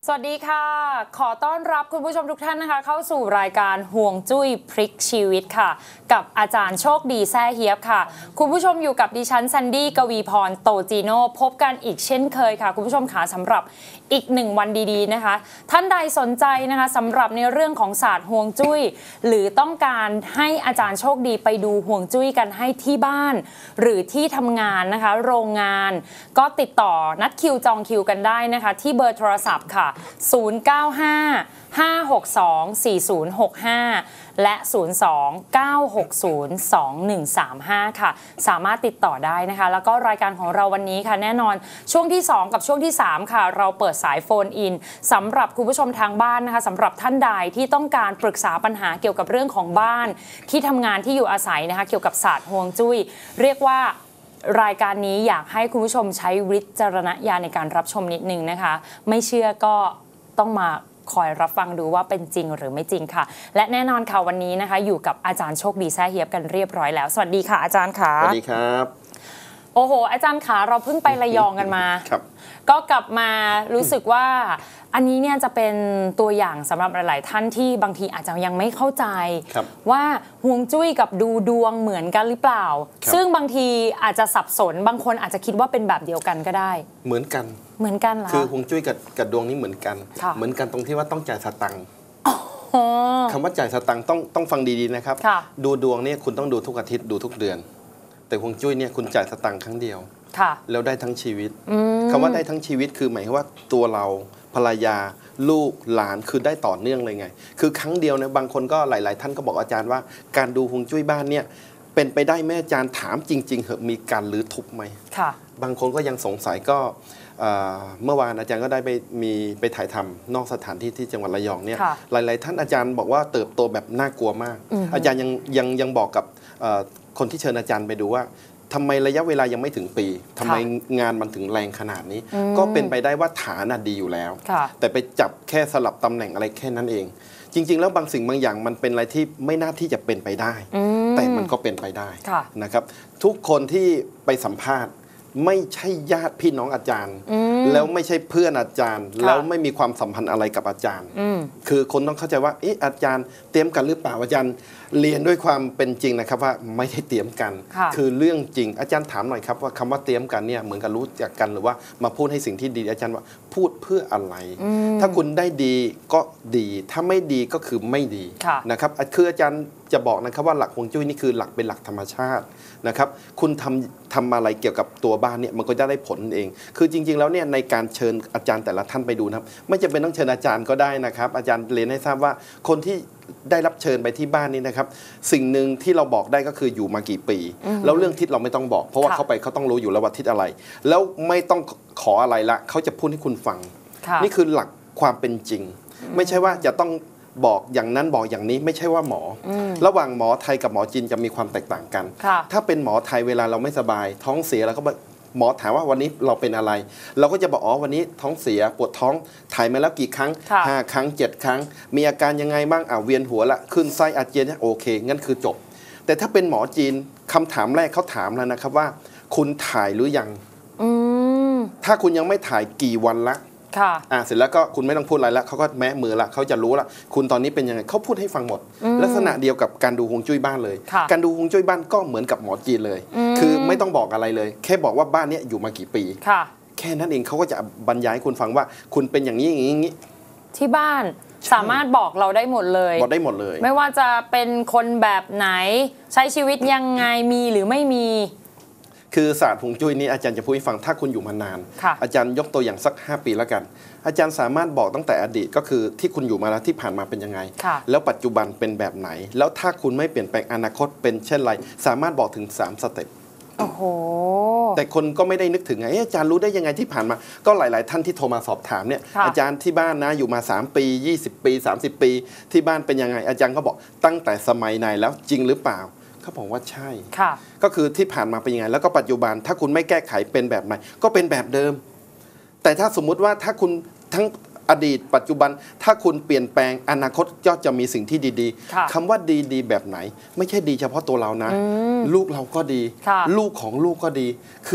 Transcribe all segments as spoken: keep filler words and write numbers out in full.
สวัสดีค่ะขอต้อนรับคุณผู้ชมทุกท่านนะคะเข้าสู่รายการห่วงจุ้ยพลิกชีวิตค่ะกับอาจารย์โชคดีแซ่เฮียบค่ะคุณผู้ชมอยู่กับดิฉันซันดี้กวีพรโตจีโน่พบกันอีกเช่นเคยค่ะคุณผู้ชมค่ะสำหรับอีกหนึ่งวันดีๆนะคะท่านใดสนใจนะคะสำหรับในเรื่องของศาสตร์ห่วงจุ้ยหรือต้องการให้อาจารย์โชคดีไปดูห่วงจุ้ยกันให้ที่บ้านหรือที่ทำงานนะคะโรงงานก็ติดต่อนัดคิวจองคิวกันได้นะคะที่เบอร์โทรศัพท์ค่ะศูนย์ เก้า ห้า ห้า หก สอง สี่ ศูนย์ หก ห้าและศูนย์ สอง เก้า หก ศูนย์ สอง หนึ่ง สาม ห้าค่ะสามารถติดต่อได้นะคะแล้วก็รายการของเราวันนี้ค่ะแน่นอนช่วงที่สองกับช่วงที่สามค่ะเราเปิดสายโฟนอินสำหรับคุณผู้ชมทางบ้านนะคะสำหรับท่านใดที่ต้องการปรึกษาปัญหาเกี่ยวกับเรื่องของบ้านที่ทำงานที่อยู่อาศัยนะคะเกี่ยวกับศาสตร์ฮวงจุ้ยเรียกว่ารายการนี้อยากให้คุณผู้ชมใช้วิจารณญาณในการรับชมนิดนึงนะคะไม่เชื่อก็ต้องมาคอยรับฟังดูว่าเป็นจริงหรือไม่จริงค่ะและแน่นอนค่ะวันนี้นะคะอยู่กับอาจารย์โชคดีแซ่เฮียบกันเรียบร้อยแล้วสวัสดีค่ะอาจารย์ค่ะสวัสดีครับโอ้โหอาจารย์ขาเราเพิ่งไประยองกันมาครับก็กลับมารู้สึกว่าอันนี้เนี่ยจะเป็นตัวอย่างสำหรับหลายๆท่านที่บางทีอาจจะยังไม่เข้าใจว่าฮวงจุ้ยกับดูดวงเหมือนกันหรือเปล่าซึ่งบางทีอาจจะสับสนบางคนอาจจะคิดว่าเป็นแบบเดียวกันก็ได้เหมือนกันเหมือนกันเหรอคือฮวงจุ้ยกับกับดวงนี้เหมือนกันเหมือนกันตรงที่ว่าต้องจ่ายสตังค์คำว่าจ่ายสตังค์ต้องต้องฟังดีๆนะครับดูดวงเนี่ยคุณต้องดูทุกอาทิตย์ดูทุกเดือนแต่ฮวงจุ้ยเนี่ยคุณจ่ายสตังค์ครั้งเดียวแล้วได้ทั้งชีวิตคำว่าได้ทั้งชีวิตคือหมายว่าตัวเราภรรยาลูกหลานคือได้ต่อเนื่องเลยไงคือครั้งเดียวนะบางคนก็หลายๆท่านก็บอกอาจารย์ว่าการดูฮวงจุ้ยบ้านเนี่ยเป็นไปได้แม่อาจารย์ถามจริงๆเหอะมีการรื้อทุบไหมบางคนก็ยังสงสัยก็เมื่อวานอาจารย์ก็ได้ไปมีไปถ่ายทำนอกสถานที่ที่จังหวัดระยองเนี่ยหลายๆท่านอาจารย์บอกว่าเติบโตแบบน่ากลัวมากอาจารย์ยังยังยังบอกกับคนที่เชิญอาจารย์ไปดูว่าทำไมระยะเวลายังไม่ถึงปีทำไมงานมันถึงแรงขนาดนี้ก็เป็นไปได้ว่าฐานดีอยู่แล้วแต่ไปจับแค่สลับตำแหน่งอะไรแค่นั้นเองจริงๆแล้วบางสิ่งบางอย่างมันเป็นอะไรที่ไม่น่าที่จะเป็นไปได้แต่มันก็เป็นไปได้นะครับทุกคนที่ไปสัมภาษณ์ไม่ใช่ญาติพี่น้องอาจารย์แล้วไม่ใช่เพื่อนอาจารย์แล้วไม่มีความสัมพันธ์อะไรกับอาจารย์คือคนต้องเข้าใจว่าเอ๊ะอาจารย์เตรียมกันหรือเปล่าอาจารย์เรียนด้วยความเป็นจริงนะครับว่าไม่ได้เตรียมกันคือเรื่องจริงอาจารย์ถามหน่อยครับว่าคำว่าเตรียมกันเนี่ยเหมือนกับรู้จักกันหรือว่ามาพูดให้สิ่งที่ดีอาจารย์ว่าพูดเพื่ออะไรถ้าคุณได้ดีก็ดีถ้าไม่ดีก็คือไม่ดีนะครับคืออาจารย์จะบอกนะครับว่าหลักฮวงจุ้ยนี่คือหลักเป็นหลักธรรมชาตินะครับคุณทำทำอะไรเกี่ยวกับตัวบ้านเนี่ยมันก็จะได้ผลเองคือจริงๆแล้วเนี่ยในการเชิญอาจารย์แต่ละท่านไปดูนะครับไม่จำเป็นต้องเชิญอาจารย์ก็ได้นะครับอาจารย์เรียนให้ทราบว่าคนที่ได้รับเชิญไปที่บ้านนี้นะครับสิ่งหนึ่งที่เราบอกได้ก็คืออยู่มากี่ปีแล้วเรื่องทิศเราไม่ต้องบอกเพราะว่าเขาไปเขาต้องรู้อยู่แล้วว่าทิศอะไรแล้วไม่ต้องขออะไรละเขาจะพูดให้คุณฟังนี่คือหลักความเป็นจริงไม่ใช่ว่าจะต้องบอกอย่างนั้นบอกอย่างนี้ไม่ใช่ว่าหมอระหว่างหมอไทยกับหมอจีนจะมีความแตกต่างกันถ้าเป็นหมอไทยเวลาเราไม่สบายท้องเสียแล้วก็หมอถามว่าวันนี้เราเป็นอะไรเราก็จะบอกอ๋อวันนี้ท้องเสียปวดท้องถ่ายมาแล้วกี่ครั้งห้าครั้งเจ็ดครั้งมีอาการยังไงบ้างอ่ะเวียนหัวละขึ้นไส้อาเจียนโอเคงั้นคือจบแต่ถ้าเป็นหมอจีนคำถามแรกเขาถามแล้วนะครับว่าคุณถ่ายหรือยังถ้าคุณยังไม่ถ่ายกี่วันละอ่าเสร็จแล้วก็คุณไม่ต้องพูดอะไรแล้วเขาก็แม้มือละเขาจะรู้ละคุณตอนนี้เป็นยังไงเขาพูดให้ฟังหมดลักษณะเดียวกับการดูฮวงจุ้ยบ้านเลยการดูฮวงจุ้ยบ้านก็เหมือนกับหมอจีนเลยคือไม่ต้องบอกอะไรเลยแค่บอกว่าบ้านนี้อยู่มากี่ปีแค่นั้นเองเขาก็จะบรรยายให้คุณฟังว่าคุณเป็นอย่างนี้อย่างนี้อย่างนี้ที่บ้านสามารถบอกเราได้หมดเลยบอกได้หมดเลยไม่ว่าจะเป็นคนแบบไหนใช้ชีวิตยังไงมีหรือไม่มีคือศาสตร์ฮวงจุ้ยนี้อาจารย์จะพูดให้ฟังถ้าคุณอยู่มานานอาจารย์ยกตัวอย่างสักห้าปีแล้วกันอาจารย์สามารถบอกตั้งแต่อดีตก็คือที่คุณอยู่มาแล้วที่ผ่านมาเป็นยังไงแล้วปัจจุบันเป็นแบบไหนแล้วถ้าคุณไม่เปลี่ยนแปลงอนาคตเป็นเช่นไรสามารถบอกถึงสามสเต็ปโอ้โหแต่คนก็ไม่ได้นึกถึงไงอาจารย์รู้ได้ยังไงที่ผ่านมาก็หลายๆท่านที่โทรมาสอบถามเนี่ยอาจารย์ที่บ้านนะอยู่มาสามปียี่สิบปีสามสิบปีที่บ้านเป็นยังไงอาจารย์ก็บอกตั้งแต่สมัยไหนแล้วจริงหรือเปล่าเขาบอกว่าใช่ก็คือที่ผ่านมาเป็นยังไงแล้วก็ปัจจุบันถ้าคุณไม่แก้ไขเป็นแบบไหนก็เป็นแบบเดิมแต่ถ้าสมมุติว่าถ้าคุณทั้งอดีตปัจจุบันถ้าคุณเปลี่ยนแปลงอนาคตก็จะมีสิ่งที่ดีๆคำว่าดีๆแบบไหนไม่ใช่ดีเฉพาะตัวเรานะลูกเราก็ดีลูกของลูกก็ดีคือได้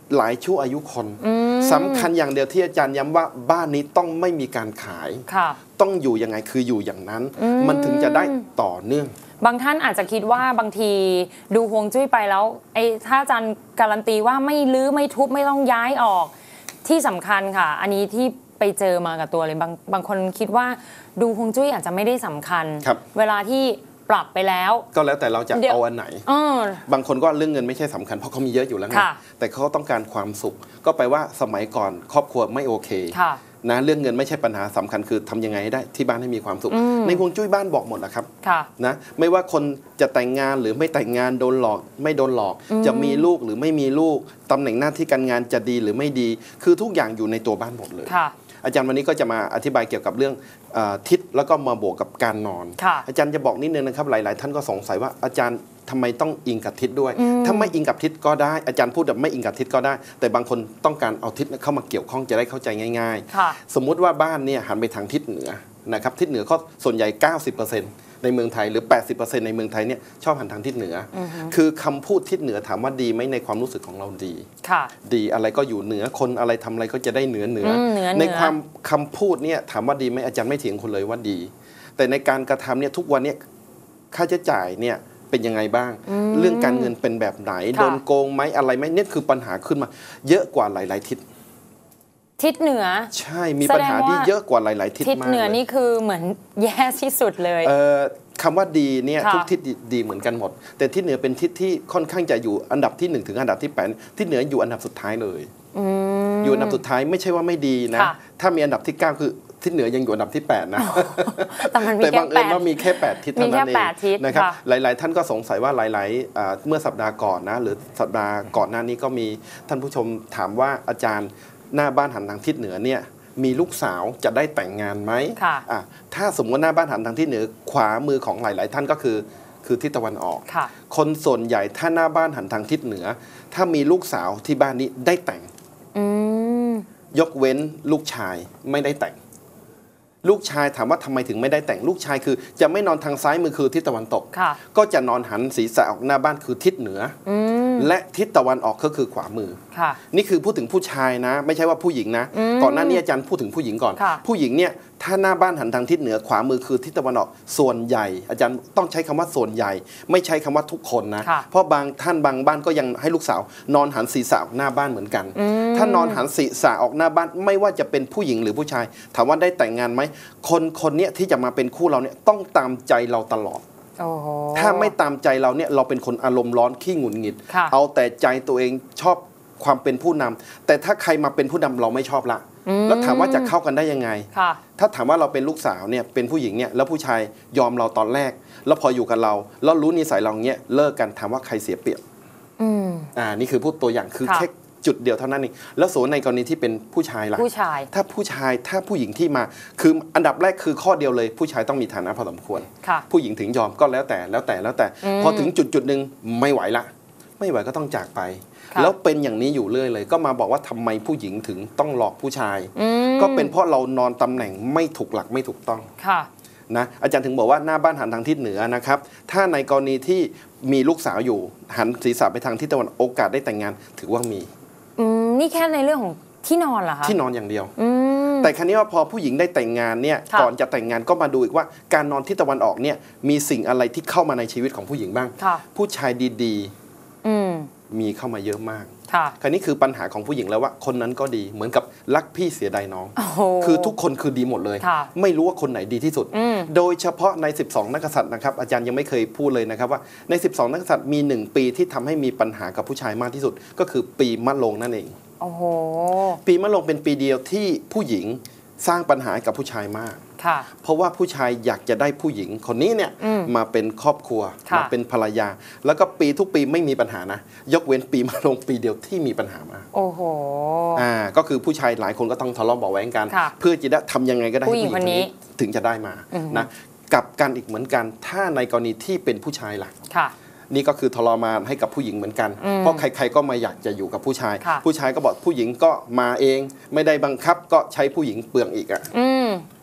หลายชั่วอายุคนสำคัญอย่างเดียวที่อาจารย์ย้ำว่าบ้านนี้ต้องไม่มีการขายต้องอยู่ยังไงคืออยู่อย่างนั้นมันถึงจะได้ต่อเนื่องบางท่านอาจจะคิดว่าบางทีดูฮวงจุ้ยไปแล้วไอ้ถ้าอาจารย์การันตีว่าไม่ลื้อไม่ทุบไม่ต้องย้ายออกที่สำคัญค่ะอันนี้ที่ไปเจอมากับตัวเลยบางบางคนคิดว่าดูฮวงจุ้ยอาจจะไม่ได้สำคัญเวลาที่ปรับไปแล้วก็แล้วแต่เราจะเอาอันไหนบางคนก็เรื่องเงินไม่ใช่สำคัญเพราะเขามีเยอะอยู่แล้วไงแต่เขาต้องการความสุขก็แปลว่าสมัยก่อนครอบครัวไม่โอเคนะเรื่องเงินไม่ใช่ปัญหาสำคัญคือทำยังไงให้ได้ที่บ้านให้มีความสุขในฮวงจุ้ยบ้านบอกหมดนะครับนะไม่ว่าคนจะแต่งงานหรือไม่แต่งงานโดนหลอกไม่โดนหลอกจะมีลูกหรือไม่มีลูกตำแหน่งหน้าที่การงานจะดีหรือไม่ดีคือทุกอย่างอยู่ในตัวบ้านหมดเลยอาจารย์วันนี้ก็จะมาอธิบายเกี่ยวกับเรื่องทิศแล้วก็มาบวกกับการนอนอาจารย์จะบอกนิดนึงนะครับหลายๆท่านก็สงสัยว่าอาจารย์ทำไมต้องอิงกับทิศด้วยถ้าไม่อิงกับทิศก็ได้อาจารย์พูดแบบไม่อิงกับทิศก็ได้แต่บางคนต้องการเอาทิศเข้ามาเกี่ยวข้องจะได้เข้าใจง่ายๆสมมุติว่าบ้านเนี่ยหันไปทางทิศเหนือนะครับทิศเหนือก็ส่วนใหญ่ เก้าสิบเปอร์เซ็นต์ ในเมืองไทยหรือ แปดสิบเปอร์เซ็นต์ ในเมืองไทยเนี่ยชอบหันทางทิศเหนือคือคำพูดทิศเหนือถามว่าดีไหมในความรู้สึกของเราดีดีอะไรก็อยู่เหนือคนอะไรทำอะไรก็จะได้เหนือเหนือในความคำพูดเนี่ยถามว่าดีไหมอาจารย์ไม่เถียงคนเลยว่าดีแต่ในการกระทำเนี่ยทุกวันเนี่ยค่าใช้จ่ายเนี่ยเป็นยังไงบ้างเรื่องการเงินเป็นแบบไหนโดนโกงไหมอะไรไหมเนี่ยคือปัญหาขึ้นมาเยอะกว่าหลายๆทิศทิศเหนือใช่มีปัญหาที่เยอะกว่าหลายๆทิศมากทิศเหนือนี่คือเหมือนแย่ที่สุดเลยเออคำว่าดีเนี่ยทุกทิศดีเหมือนกันหมดแต่ทิศเหนือเป็นทิศที่ค่อนข้างจะอยู่อันดับที่หนึ่งถึงอันดับที่แปดทิศเหนืออยู่อันดับสุดท้ายเลยอยู่อันดับสุดท้ายไม่ใช่ว่าไม่ดีนะถ้ามีอันดับที่เก้าคือทิศเหนือยังอยู่อันดับที่แปดนะแต่บางเอิญว่ามีแค่แปดทิศเท่านั้นเองนะครับหลายๆท่านก็สงสัยว่าหลายๆเมื่อสัปดาห์ก่อนนะหรือสัปดาห์ก่อนหน้านี้ก็มีท่านผู้ชมถามว่าอาจารย์หน้าบ้านหันทางทิศเหนือเนี่ยมีลูกสาวจะได้แต่งงานไหมถ้าสมมติหน้าบ้านหันทางทิศเหนือขวามือของหลายๆท่านก็คือคือทิศตะวันออกคนส่วนใหญ่ถ้าหน้าบ้านหันทางทิศเหนือถ้ามีลูกสาวที่บ้านนี้ได้แต่งยกเว้นลูกชายไม่ได้แต่งลูกชายถามว่าทำไมถึงไม่ได้แต่งลูกชายคือจะไม่นอนทางซ้ายมือคือทิศตะวันตกก็จะนอนหันศีรษะออกหน้าบ้านคือทิศเหนือและทิศตะวันออกก็คือขวามือนี่คือพูดถึงผู้ชายนะไม่ใช่ว่าผู้หญิงนะก่อนหน้านี้อาจารย์พูดถึงผู้หญิงก่อนผู้หญิงเนี่ยถ้าหน้าบ้านหันทางทิศเหนือขวามือคือทิศตะวันออกส่วนใหญ่อาจารย์ต้องใช้คำว่าส่วนใหญ่ไม่ใช้คำว่าทุกคนนะเพราะบางท่านบางบ้านก็ยังให้ลูกสาวนอนหันศีรษะออกหน้าบ้านเหมือนกันถ้านอนหันศีรษะออกหน้าบ้านไม่ว่าจะเป็นผู้หญิงหรือผู้ชายถามว่าได้แต่งงานไหมคนคนนี้ที่จะมาเป็นคู่เราเนี่ยต้องตามใจเราตลอดถ้าไม่ตามใจเราเนี่ยเราเป็นคนอารมณ์ร้อนขี้หงุดหงิดเอาแต่ใจตัวเองชอบความเป็นผู้นำแต่ถ้าใครมาเป็นผู้นำเราไม่ชอบละแล้วถามว่าจะเข้ากันได้ยังไงถ้าถามว่าเราเป็นลูกสาวเนี่ยเป็นผู้หญิงเนี่ยแล้วผู้ชายยอมเราตอนแรกแล้วพออยู่กับเราแล้วรู้นิสัยเราเงี้ยเลิกกันถามว่าใครเสียเปรียบอ่านี่คือพูดตัวอย่างคือแค่จุดเดียวเท่านั้นเองแล้วส่วนในกรณีที่เป็นผู้ชายล่ะผู้ชายถ้าผู้ชายถ้าผู้หญิงที่มาคืออันดับแรกคือข้อเดียวเลยผู้ชายต้องมีฐานะพอสมควรผู้หญิงถึงยอมก็แล้วแต่แล้วแต่แล้วแต่พอถึงจุดจุดหนึ่งไม่ไหวละไม่ไหวก็ต้องจากไปแล้วเป็นอย่างนี้อยู่เรื่อยเลยก็มาบอกว่าทำไมผู้หญิงถึงต้องหลอกผู้ชายก็เป็นเพราะเรานอนตำแหน่งไม่ถูกหลักไม่ถูกต้องนะอาจารย์ถึงบอกว่าหน้าบ้านหันทางทิศเหนือนะครับถ้าในกรณีที่มีลูกสาวอยู่หันศีรษะไปทางทิศตะวันโอกาสได้แต่งงานถือว่ามีนี่แค่ในเรื่องของที่นอนเหรอคะที่นอนอย่างเดียวแต่ครั้นี้ว่าพอผู้หญิงได้แต่งงานเนี่ยก่อนจะแต่งงานก็มาดูอีกว่าการนอนทิศตะวันออกเนี่ยมีสิ่งอะไรที่เข้ามาในชีวิตของผู้หญิงบ้างผู้ชายดีๆมีเข้ามาเยอะมากคราวนี้คือปัญหาของผู้หญิงแล้วว่าคนนั้นก็ดีเหมือนกับรักพี่เสียดายน้องคือทุกคนคือดีหมดเลยไม่รู้ว่าคนไหนดีที่สุดโดยเฉพาะในสิบสองนักกษัตริย์นะครับอาจารย์ยังไม่เคยพูดเลยนะครับว่าในสิบสองนักกษัตริย์มีหนึ่งปีที่ทำให้มีปัญหากับผู้ชายมากที่สุดก็คือปีมะโรงนั่นเองปีมะโรงเป็นปีเดียวที่ผู้หญิงสร้างปัญหากับผู้ชายมากเพราะว่าผู้ชายอยากจะได้ผู้หญิงคนนี้เนี่ยมาเป็นครอบครัวมาเป็นภรรยาแล้วก็ปีทุกปีไม่มีปัญหานะยกเว้นปีมะโรงปีเดียวที่มีปัญหามากโอ้โหอ่าก็คือผู้ชายหลายคนก็ต้องทะเลาะเบาะแว้งกันเพื่อจะได้ทำยังไงก็ได้ให้ผู้หญิงคนนี้ถึงจะได้มานะกับกันอีกเหมือนกันถ้าในกรณีที่เป็นผู้ชายล่ะนี่ก็คือทรมานให้กับผู้หญิงเหมือนกันเพราะใครๆก็มาอยากจะอยู่กับผู้ชายผู้ชายก็บอกผู้หญิงก็มาเองไม่ได้บังคับก็ใช้ผู้หญิงเปลืองอีกอ่ะ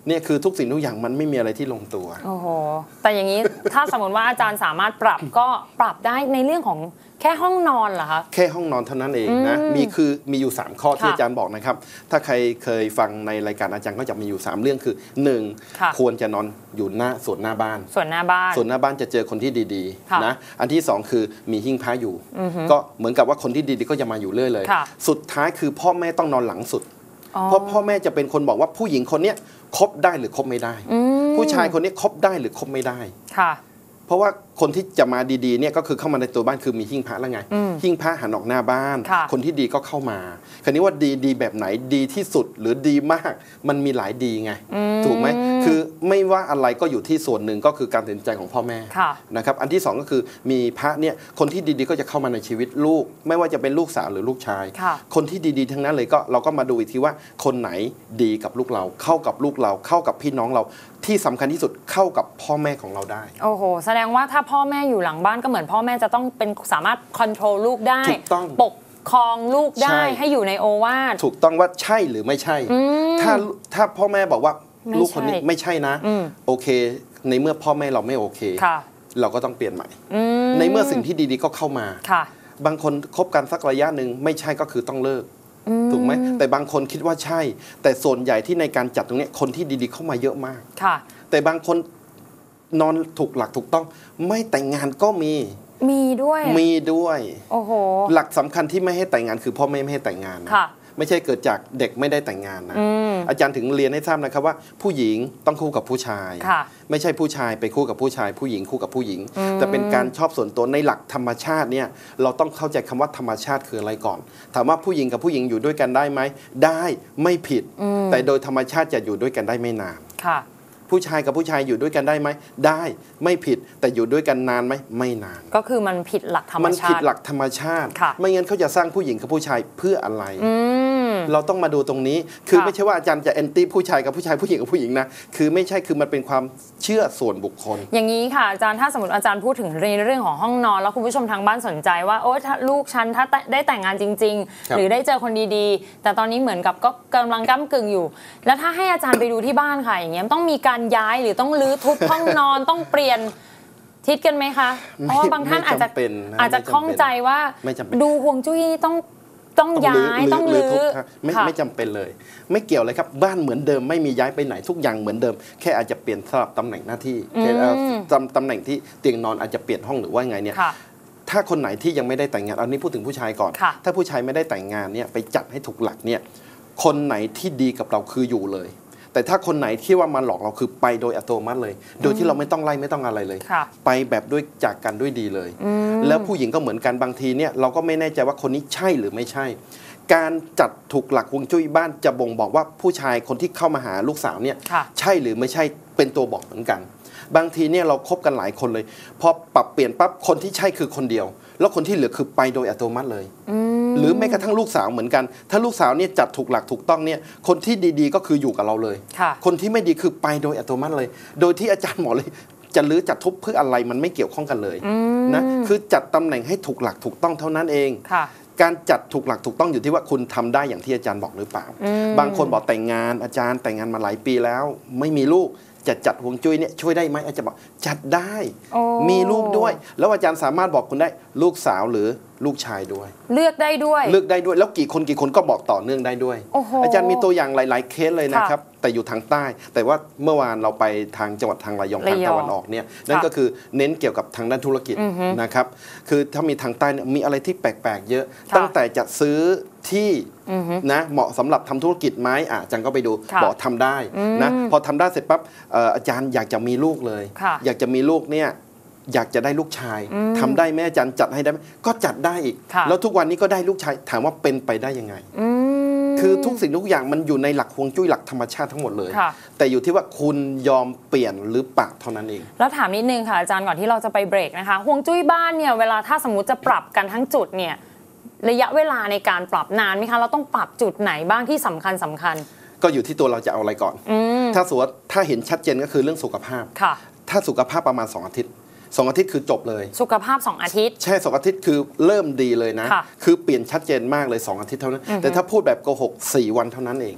เนี่ยคือทุกสิ่งทุกอย่างมันไม่มีอะไรที่ลงตัวโอ้โหแต่อย่างนี้ ถ้าสมมติว่าอาจารย์สามารถปรับก็ปรับได้ในเรื่องของแค่ห้องนอนเหรอคะแค่ห้องนอนเท่านั้นเองนะมีคือมีอยู่สามข้อที่อาจารย์บอกนะครับถ้าใครเคยฟังในรายการอาจารย์ก็จะมีอยู่สามเรื่องคือหนึ่งควรจะนอนอยู่หน้าส่วนหน้าบ้านส่วนหน้าบ้านส่วนหน้าบ้านจะเจอคนที่ดีๆนะอันที่สองคือมีหิ้งพระอยู่ก็เหมือนกับว่าคนที่ดีๆก็จะมาอยู่เรื่อยเลยสุดท้ายคือพ่อแม่ต้องนอนหลังสุดเพราะพ่อแม่จะเป็นคนบอกว่าผู้หญิงคนนี้คบได้หรือคบไม่ได้ผู้ชายคนนี้คบได้หรือคบไม่ได้ค่ะเพราะว่าคนที่จะมาดีๆเนี่ยก็คือเข้ามาในตัวบ้านคือมีหิ้งพระแล้วไงหิ้งพระหันออกหน้าบ้านคนที่ดีก็เข้ามาคราวนี้ว่าดีดีแบบไหนดีที่สุดหรือดีมากมันมีหลายดีไงถูกไหมคือไม่ว่าอะไรก็อยู่ที่ส่วนหนึ่งก็คือการตัดสินใจของพ่อแม่นะครับอันที่สองก็คือมีพระเนี่ยคนที่ดีๆก็จะเข้ามาในชีวิตลูกไม่ว่าจะเป็นลูกสาวหรือลูกชายคนที่ดีๆทั้งนั้นเลยก็เราก็มาดูอีกทีว่าคนไหนดีกับลูกเราเข้ากับลูกเราเข้ากับพี่น้องเราที่สำคัญที่สุดเข้ากับพ่อแม่ของเราได้โอ้โหแสดงว่าถ้าพ่อแม่อยู่หลังบ้านก็เหมือนพ่อแม่จะต้องเป็นสามารถคอนโทรลลูกได้ถูกต้องปกครองลูกได้ให้อยู่ในโอวาทถูกต้องว่าใช่หรือไม่ใช่ถ้าถ้าพ่อแม่บอกว่าลูกคนนี้ไม่ใช่นะโอเคในเมื่อพ่อแม่เราไม่โอเคเราก็ต้องเปลี่ยนใหม่ในเมื่อสิ่งที่ดีๆก็เข้ามาบางคนคบกันสักระยะหนึ่งไม่ใช่ก็คือต้องเลิกถูกไหมแต่บางคนคิดว่าใช่แต่ส่วนใหญ่ที่ในการจัดตรงนี้คนที่ดีๆเข้ามาเยอะมากแต่บางคนนอนถูกหลักถูกต้องไม่แต่งงานก็มีมีด้วยมีด้วยโอ้โหหลักสำคัญที่ไม่ให้แต่งงานคือพ่อแม่ไม่ให้แต่งงานนะไม่ใช่เกิดจากเด็กไม่ได้แต่งงานนะอาจารย์ถึงเรียนให้ทราบนะครับว่าผู้หญิงต้องคู่กับผู้ชายไม่ใช่ผู้ชายไปคู่กับผู้ชายผู้หญิงคู่กับผู้หญิงแต่เป็นการชอบส่วนตัวในหลักธรรมชาติเนี่ยเราต้องเข้าใจคำว่าธรรมชาติคืออะไรก่อนถามว่าผู้หญิงกับผู้หญิงอยู่ด้วยกันได้ไหมได้ไม่ผิดแต่โดยธรรมชาติจะอยู่ด้วยกันได้ไม่นานผู้ชายกับผู้ชายอยู่ด้วยกันได้ไหมได้ไม่ผิดแต่อยู่ด้วยกันนานไหมไม่นานก็คือมันผิดหลักธรรมชาติมันผิดหลักธรรมชาติไม่งั้นเขาจะสร้างผู้หญิงกับผู้ชายเพื่ออะไรเราต้องมาดูตรงนี้คือไม่ใช่ว่าอาจารย์จะแอนตี้ผู้ชายกับผู้ชายผู้หญิงกับผู้หญิงนะคือไม่ใช่คือมันเป็นความเชื่อส่วนบุคคลอย่างนี้ค่ะอาจารย์ถ้าสมมติอาจารย์พูดถึงในเรื่องของห้องนอนแล้วคุณผู้ชมทางบ้านสนใจว่าโอ้ถ้าลูกฉันถ้าได้แต่งงานจริงๆหรือได้เจอคนดีๆแต่ตอนนี้เหมือนกับก็กำลังก้ำกึ่งอยู่แล้วถ้าให้อาจารย์ไปดูที่บ้านค่ะอย่างเงี้ยต้องมีการย้ายหรือต้องรื้อทุบห้องนอนต้องเปลี่ยนทิศกันไหมคะเพราะว่าบางท่านอาจจะอาจจะข้องใจว่าดูฮวงจุ้ยต้องต้องย้ายต้องรื้อไม่ไม่จำเป็นเลยไม่เกี่ยวเลยครับบ้านเหมือนเดิมไม่มีย้ายไปไหนทุกอย่างเหมือนเดิมแค่อาจจะเปลี่ยนสลับตำแหน่งหน้าที่ตำตำแหน่งที่เตียงนอนอาจจะเปลี่ยนห้องหรือว่าไงเนี่ยถ้าคนไหนที่ยังไม่ได้แต่งงานอันนี้พูดถึงผู้ชายก่อนถ้าผู้ชายไม่ได้แต่งงานเนี่ยไปจัดให้ถูกหลักเนี่ยคนไหนที่ดีกับเราคืออยู่เลยแต่ถ้าคนไหนที่ว่ามาหลอกเราคือไปโดยอัตโนมัติเลยโดยที่เราไม่ต้องไล่ไม่ต้องอะไรเลยไปแบบด้วยจากกันด้วยดีเลยแล้วผู้หญิงก็เหมือนกันบางทีเนี่ยเราก็ไม่แน่ใจว่าคนนี้ใช่หรือไม่ใช่การจัดถูกหลักฮวงจุ้ยบ้านจะบ่งบอกว่าผู้ชายคนที่เข้ามาหาลูกสาวเนี่ยใช่หรือไม่ใช่เป็นตัวบอกเหมือนกันบางทีเนี่ยเราคบกันหลายคนเลยพอปรับเปลี่ยนปั๊บคนที่ใช่คือคนเดียวแล้วคนที่เหลือคือไปโดยอัตโนมัติเลยหรือแม้กระทั่งลูกสาวเหมือนกันถ้าลูกสาวเนี่ยจัดถูกหลักถูกต้องเนี่ยคนที่ดีๆก็คืออยู่กับเราเลยคนที่ไม่ดีคือไปโดยอัตโนมัติเลยโดยที่อาจารย์หมอเลยจะรื้อจัดทุบเพื่ออะไรมันไม่เกี่ยวข้องกันเลยนะคือจัดตำแหน่งให้ถูกหลักถูกต้องเท่านั้นเองการจัดถูกหลักถูกต้องอยู่ที่ว่าคุณทำได้อย่างที่อาจารย์บอกหรือเปล่าบางคนบอกแต่งงานอาจารย์แต่งงานมาหลายปีแล้วไม่มีลูกจะจัดฮวงจุ้ยเนี่ยช่วยได้ไหมอาจารย์บอกจัดได้มีลูกด้วยแล้วอาจารย์สามารถบอกคุณได้ลูกสาวหรือลูกชายด้วยเลือกได้ด้วยเลือกได้ด้วยแล้วกี่คนกี่คนก็บอกต่อเนื่องได้ด้วยอาจารย์มีตัวอย่างหลายๆเคสเลยนะครับแต่อยู่ทางใต้แต่ว่าเมื่อวานเราไปทางจังหวัดทางระยองทางตะวันออกเนี่ยนั่นก็คือเน้นเกี่ยวกับทางด้านธุรกิจนะครับคือถ้ามีทางใต้มีอะไรที่แปลกๆเยอะตั้งแต่จะซื้อที่นะเหมาะสำหรับทำธุรกิจไหมอ่ะอาจารย์ก็ไปดูบอกทำได้นะพอทำได้เสร็จปั๊บอาจารย์อยากจะมีลูกเลยอยากจะมีลูกเนี่ยอยากจะได้ลูกชายทำได้ไหมอาจารย์จัดให้ได้ไหมก็จัดได้อีกแล้วทุกวันนี้ก็ได้ลูกชายถามว่าเป็นไปได้ยังไงคือทุกสิ่งทุกอย่างมันอยู่ในหลักฮวงจุ้ยหลักธรรมชาติทั้งหมดเลยแต่อยู่ที่ว่าคุณยอมเปลี่ยนหรือเปล่าเท่านั้นเองแล้วถามนิดนึงค่ะอาจารย์ก่อนที่เราจะไปเบรกนะคะฮวงจุ้ยบ้านเนี่ยเวลาถ้าสมมติจะปรับกันทั้งจุดเนี่ยระยะเวลาในการปรับนานไหมคะเราต้องปรับจุดไหนบ้างที่สำคัญสำคัญก็อยู่ที่ตัวเราจะเอาอะไรก่อนถ้าสมมติถ้าเห็นชัดเจนก็คือเรื่องสุขภาพถ้าสุขภาพประมาณสองอาทิตย์สองอาทิตย์คือจบเลยสุขภาพสองอาทิตย์ใช่สองอาทิตย์คือเริ่มดีเลยนะคือเปลี่ยนชัดเจนมากเลยสองอาทิตย์เท่านั้นแต่ถ้าพูดแบบโกหกสี่วันเท่านั้นเอง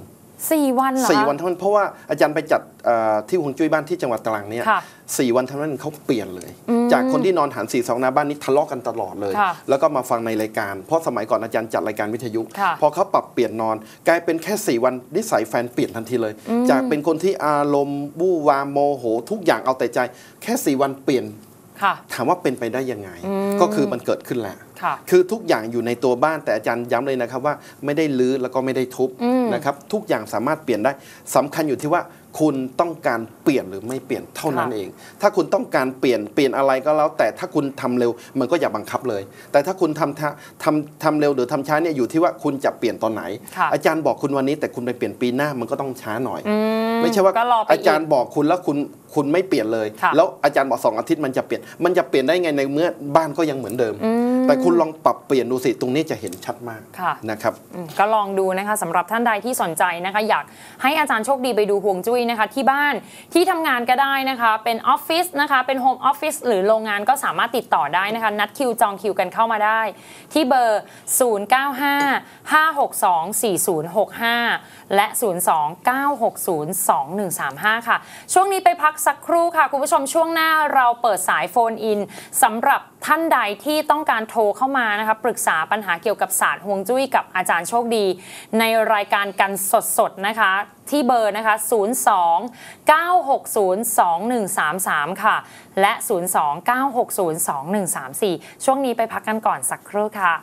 สี่วันเหรอสี่วันเท่านั้นเพราะว่าอาจารย์ไปจัดที่ฮวงจุ้ยบ้านที่จังหวัดตรังเนี่ยสี่วันเท่านั้นเขาเปลี่ยนเลยจากคนที่นอนหันสี่สองหน้าบ้านนี้ทะเลาะกันตลอดเลยแล้วก็มาฟังในรายการเพราะสมัยก่อนอาจารย์จัดรายการวิทยุพอเขาปรับเปลี่ยนนอนกลายเป็นแค่สี่วันนิสัยแฟนเปลี่ยนทันทีเลยจากเป็นคนที่อารมณ์บู้วามโมโหทุกอย่างเอาแต่ใจแค่สี่วันเปลี่ยนถามว่าเป็นไปได้ยังไงก็คือมันเกิดขึ้นแล้วคือทุกอย่างอยู่ในตัวบ้านแต่อาจารย์ย้ำเลยนะครับว่าไม่ได้รื้อแล้วก็ไม่ได้ทุบนะครับทุกอย่างสามารถเปลี่ยนได้สำคัญอยู่ที่ว่าคุณต้องการเปลี่ยนหรือไม่เปลี่ยนเท่านั้นเองถ้าคุณต้องการเปลี่ยนเปลี่ยนอะไรก็แล้วแต่ถ้าคุณทำเร็วมันก็อย่าบังคับเลยแต่ถ้าคุณทำทำทำเร็วหรือทำช้าเนี่ยอยู่ที่ว่าคุณจะเปลี่ยนตอนไหนอาจารย์บอกคุณวันนี้แต่คุณไปเปลี่ยนปีหน้ามันก็ต้องช้าหน่อยไม่ใช่ว่าอาจารย์บอกคุณแล้วคุณคุณไม่เปลี่ยนเลยแล้วอาจารย์บอกสองอาทิตย์มันจะเปลี่ยนมันจะเปลี่ยนได้ไงในเมื่อบ้านก็ยังเหมือนเดิมแต่คุณลองปรับเปลี่ยนดูสิตรงนี้จะเห็นชัดมากนะครับก็ลองดูนะคะสำหรับท่านใดที่สนใจนะคะอยากให้อาจารย์โชคดีไปดูฮวงจุ้ยนะคะที่บ้านที่ทำงานก็ได้นะคะเป็นออฟฟิศนะคะเป็นโฮมออฟฟิศหรือโรงงานก็สามารถติดต่อได้นะคะนัดคิวจองคิวกันเข้ามาได้ที่เบอร์ศูนย์ เก้า ห้า ห้า หก สอง สี่ ศูนย์ หก ห้าและศูนย์ สอง เก้า หก ศูนย์ สอง หนึ่ง สาม ห้าค่ะช่วงนี้ไปพักสักครู่ค่ะคุณผู้ชมช่วงหน้าเราเปิดสายโฟนอินสำหรับท่านใดที่ต้องการโทรเข้ามานะคะปรึกษาปัญหาเกี่ยวกับศาสตร์ฮวงจุ้ยกับอาจารย์โชคดีในรายการกันสดๆนะคะที่เบอร์นะคะศูนย์ สอง เก้า หก ศูนย์ สอง หนึ่ง สาม สามค่ะและศูนย์ สอง เก้า หก ศูนย์ สอง หนึ่ง สาม สี่ช่วงนี้ไปพักกันก่อนสักครู่ค่ะ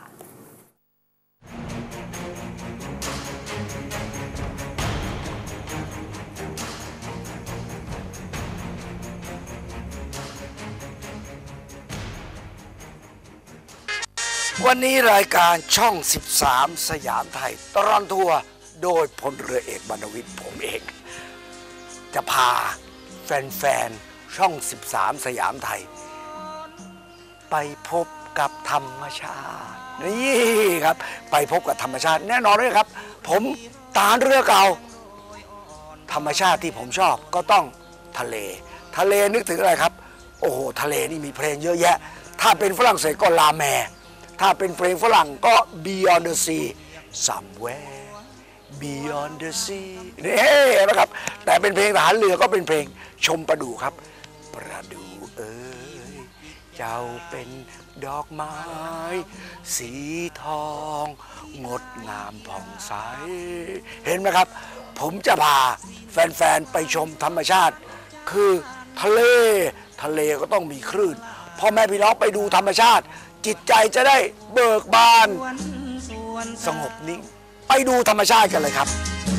วันนี้รายการช่องสิบสามสยามไทยตลอดทัวร์โดยพลเรือเอกบรรณวิทย์ผมเองจะพาแฟนๆช่องสิบสามสยามไทยไปพบกับธรรมชาตินี่ครับไปพบกับธรรมชาติแน่นอนเลยครับผมทหารเรือเก่าธรรมชาติที่ผมชอบก็ต้องทะเลทะเลนึกถึงอะไรครับโอ้โหทะเลนี่มีเพลงเยอะแยะถ้าเป็นฝรั่งเศสก็ลาแมถ้าเป็นเพลงฝรั่งก็ Beyond the Sea Somewhere Beyond the Sea นี่นะครับแต่เป็นเพลงทหารเรือก็เป็นเพลงชมประดู่ครับประดู่เอ๋ยเจ้าเป็นดอกไม้สีทองงดงามผ่องใสเห็นไหมครับผมจะพาแฟนๆไปชมธรรมชาติคือทะเลทะเลก็ต้องมีคลื่นพ่อแม่พี่น้องไปดูธรรมชาติจิตใจจะได้เบิกบานสงบนิ่งไปดูธรรมชาติกันเลยครับ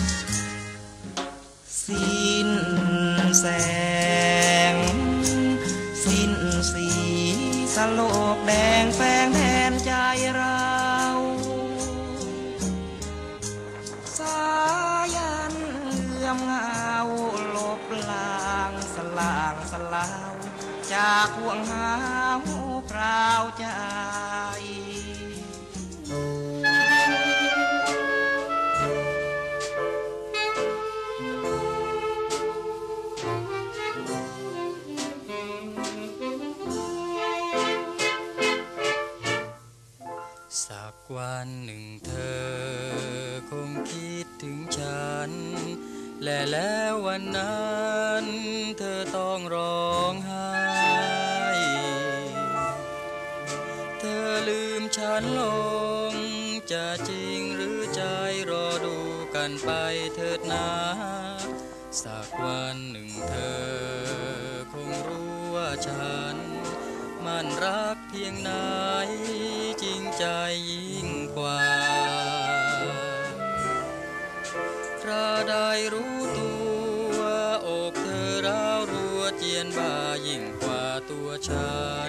สิ้นแสงสิ้นสีสโลกแดงแฝงแทนใจเราสายันเลื่อมเงาลบลางสลางสลาวจากห่วงหาพราวใจสักวันหนึ่งเธอคงคิดถึงฉันและแล้ววันนั้นเธอต้องร้องไห้เธอลืมฉันลงจะจริงหรือใจรอดูกันไปเถิดนะสักวันหนึ่งเธอคงรู้ว่าฉันมันรักเพียงไหนจริงใจยิ่งกว่าคราได้รู้ตัวอกเธอร้าวรัวเจียนบ่ายิ่งกว่าตัวฉัน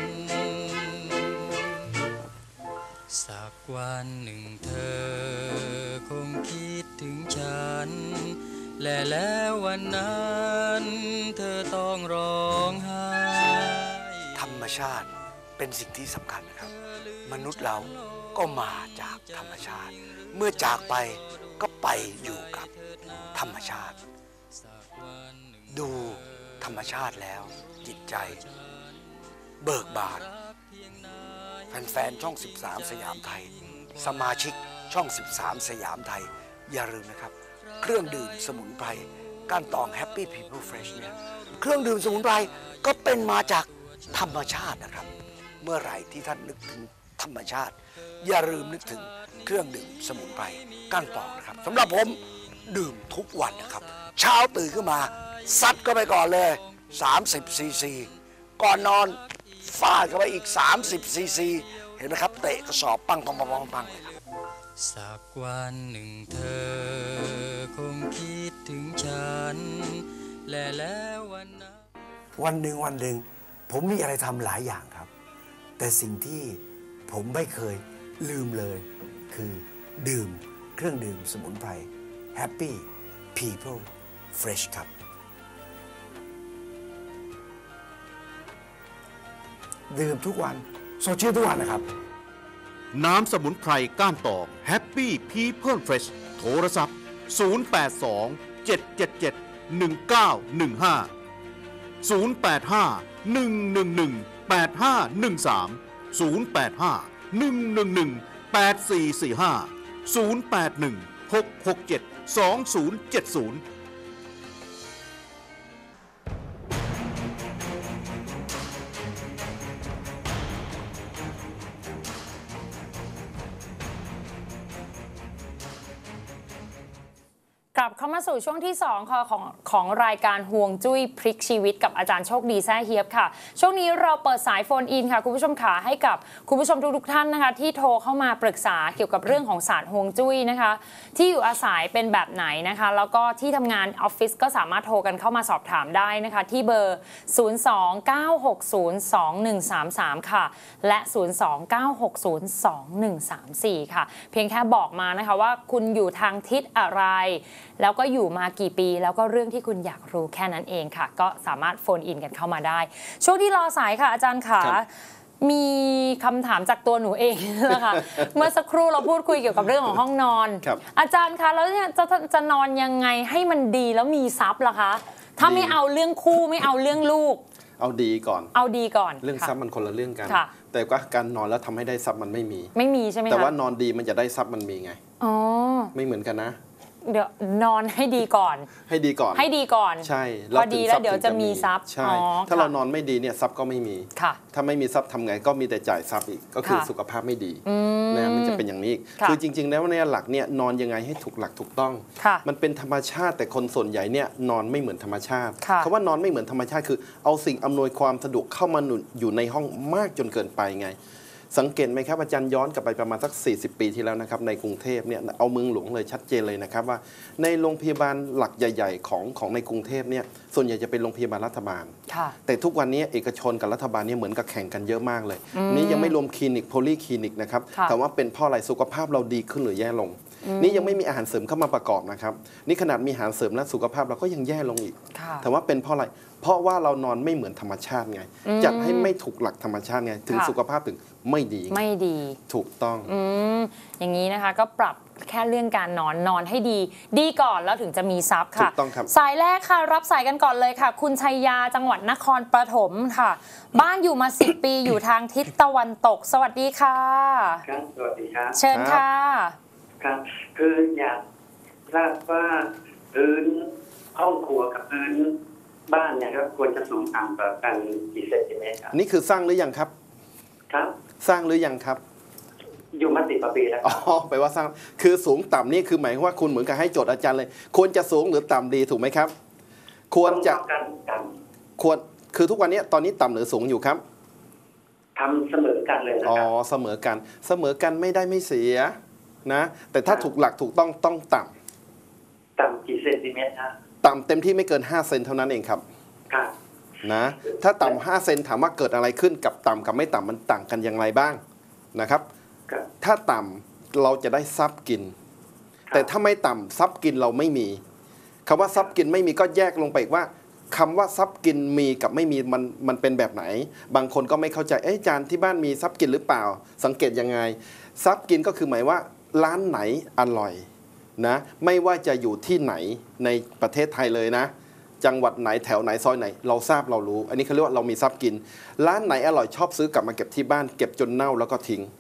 สักวันหนึ่งเธอคงคิดถึงฉันและแล้ววันนั้นเธอต้องร้องไห้ธรรมชาติเป็นสิ่งที่สำคัญนะครับมนุษย์เราก็มาจากธรรมชาติเมื่อจากไปก็ไปอยู่กับธรรมชาติดูธรรมชาติแล้วจิตใจเบิกบานแฟนๆช่องสิบสามสยามไทยสมาชิกช่องสิบสามสยามไทยอย่าลืมนะครับเครื่องดื่มสมุนไพรก้านตอง Happy People Fresh เนี่ยเครื่องดื่มสมุนไพรก็เป็นมาจากธรรมชาตินะครับเมื่อไหร่ที่ท่านนึกถึงธรรมชาติอย่าลืมนึกถึงเครื่องดื่มสมุนไพรก้านตองนะครับสำหรับผมดื่มทุกวันนะครับเช้าตื่นขึ้นมาซัดก็ไปก่อนเลยสามสิบซีซีก่อนนอนฟาดเข้าไปอีกสามสิบซีซีเห็นไหมครับเตะกระสอบปังปังปังปังปังเลยครับสักวันหนึ่งเธอคงคิดถึงฉันและแล้ววันนั้นวันหนึ่งวันหนึ่งผมมีอะไรทำหลายอย่างครับแต่สิ่งที่ผมไม่เคยลืมเลยคือดื่มเครื่องดื่มสมุนไพร Happy People Fresh ครับดื่มทุกวันสดชื่นทุกวันนะครับน้ำสมุนไพรก้านตอง Happy People Fresh โทรศัพท์ศูนย์ แปด สอง เจ็ด เจ็ด เจ็ด หนึ่ง เก้า หนึ่ง ห้า ศูนย์ แปด ห้า หนึ่ง หนึ่ง หนึ่ง แปด ห้า หนึ่ง สาม ศูนย์ แปด ห้า หนึ่ง หนึ่ง หนึ่ง แปด สี่ สี่ ห้า ศูนย์ แปด หนึ่ง หก หก เจ็ด สอง ศูนย์ เจ็ด ศูนย์กลับเข้ามาสู่ช่วงที่สองค่ะของของรายการห่วงจุ้ยพลิกชีวิตกับอาจารย์โชคดีแซ่เฮียบค่ะช่วงนี้เราเปิดสายโฟนอินค่ะคุณผู้ชมขาให้กับคุณผู้ชมทุกๆท่านนะคะที่โทรเข้ามาปรึกษาเกี่ยวกับเรื่องของศาสตร์ห่วงจุ้ยนะคะที่อยู่อาศัยเป็นแบบไหนนะคะแล้วก็ที่ทำงานออฟฟิศก็สามารถโทรกันเข้ามาสอบถามได้นะคะที่เบอร์ ศูนย์ สอง เก้า หก ศูนย์ สอง หนึ่ง สาม สาม ค่ะและ ศูนย์ สอง เก้า หก ศูนย์ สอง หนึ่ง สาม สี่ ค่ะเพียงแค่บอกมานะคะว่าคุณอยู่ทางทิศอะไรแล้วก็อยู่มากี่ปีแล้วก็เรื่องที่คุณอยากรู้แค่นั้นเองค่ะก็สามารถโฟนอินกันเข้ามาได้ช่วงที่รอสายค่ะอาจารย์ขามีคำถามจากตัวหนูเองนะคะ เมื่อสักครู่เราพูดคุยเกี่ยวกับเรื่องของห้องนอนอาจารย์คะแล้วเนี่ยจะจะนอนยังไงให้มันดีแล้วมีทรัพย์ล่ะคะถ้าไม่เอาเรื่องคู่ไม่เอาเรื่องลูกเอาดีก่อนเอาดีก่อนเรื่องทรัพย์มันคนละเรื่องกันแต่ว่าการนอนแล้วทำให้ได้ทรัพย์มันไม่มีไม่มีใช่ไหมคะแต่ว่านอนดีมันจะได้ทรัพย์มันมีไงอ๋อไม่เหมือนกันนะเดี๋ยวนอนให้ดีก่อนให้ดีก่อนให้ดีก่อนใช่พอดีแล้วเดี๋ยวจะมีทรัพย์ใช่ถ้าเรานอนไม่ดีเนี่ยทรัพย์ก็ไม่มีถ้าไม่มีทรัพย์ทำไงก็มีแต่จ่ายทรัพย์อีกก็คือสุขภาพไม่ดีนะมันจะเป็นอย่างนี้คือจริงๆแล้วเนี่ยหลักเนี่ยนอนยังไงให้ถูกหลักถูกต้องมันเป็นธรรมชาติแต่คนส่วนใหญ่เนี่ยนอนไม่เหมือนธรรมชาติคำว่านอนไม่เหมือนธรรมชาติคือเอาสิ่งอำนวยความสะดวกเข้ามาอยู่ในห้องมากจนเกินไปไงสังเกตไหมครับอาจารย์ย้อนกลับไปประมาณสักสี่สิบปีที่แล้วนะครับในกรุงเทพเนี่ยเอาเมืองหลวงเลยชัดเจนเลยนะครับว่าในโรงพยาบาลหลักใหญ่ๆของของในกรุงเทพเนี่ยส่วนใหญ่จะเป็นโรงพยาบาลรัฐบาลแต่ทุกวันนี้เอกชนกับรัฐบาลเนี่ยเหมือนกับแข่งกันเยอะมากเลยนี่ยังไม่รวมคลินิกโพลีคลินิกนะครับแต่ว่าเป็นเพราะอะไรสุขภาพเราดีขึ้นหรือแย่ลงนี่ยังไม่มีอาหารเสริมเข้ามาประกอบนะครับนี่ขนาดมีอาหารเสริมและสุขภาพเราก็ยังแย่ลงอีกแต่ว่าเป็นเพราะอะไรเพราะว่าเรานอนไม่เหมือนธรรมชาติไงจัดให้ไม่ถูกหลักธรรมชาติไงถึงสุขภาพถึงไม่ดีไม่ดีถูกต้องอืมอย่างนี้นะคะก็ปรับแค่เรื่องการนอนนอนให้ดีดีก่อนแล้วถึงจะมีทรัพย์ค่ะถูกต้องครับสายแรกค่ะรับสายกันก่อนเลยค่ะคุณชัยยาจังหวัดนครปฐมค่ะบ้านอยู่มาสิบปีอยู่ทางทิศตะวันตกสวัสดีค่ะครับสวัสดีครับเชิญค่ะครับคืออยากทราบว่าพื้นห้องครัวกับพื้นบ้านเนี่ยครับควรจะสูงต่ำกว่ากันกี่เซนติเมตรครับนี่คือสร้างหรือยังครับครับสร้างหรือยังครับอยู่มาสิบกว่าปีแล้วอ๋อแปลว่าสร้างคือสูงต่ำนี่คือหมายว่าคุณเหมือนกับให้โจทย์อาจารย์เลยควรจะสูงหรือต่ำดีถูกไหมครับควรจะควรคือทุกวันนี้ตอนนี้ต่ำหรือสูงอยู่ครับทำเสมอกันเลยนะครับอ๋อเสมอกันเสมอกันไม่ได้ไม่เสียนะแต่ถ้าถูกหลักถูกต้องต้องต่ำต่ำกี่เซนติเมตรครับต่ำเต็มที่ไม่เกินห้าเซนเท่านั้นเองครับครับนะถ้าต่ำห้าเซนถามว่าเกิดอะไรขึ้นกับต่ำกับไม่ต่ำมันต่างกันอย่างไรบ้างนะครับถ้าต่ำเราจะได้ทรัพย์กินแต่ถ้าไม่ต่ำทรัพย์กินเราไม่มีคำว่าทรัพย์กินไม่มีก็แยกลงไปอีกว่าคำว่าทรัพย์กินมีกับไม่มีมันมันเป็นแบบไหนบางคนก็ไม่เข้าใจเอ๊ะอาจารย์ที่บ้านมีทรัพย์กินหรือเปล่าสังเกตยังไงทรัพย์กินก็คือหมายว่าร้านไหนอร่อยนะไม่ว่าจะอยู่ที่ไหนในประเทศไทยเลยนะจังหวัดไหนแถวไหนซอยไหนเราทราบเรารู้อันนี้เขาเรียกว่าเรามีทรัพย์กินร้านไหนอร่อยชอบซื้อกลับมาเก็บที่บ้านเก็บจนเน่าแล้วก็ทิ้ง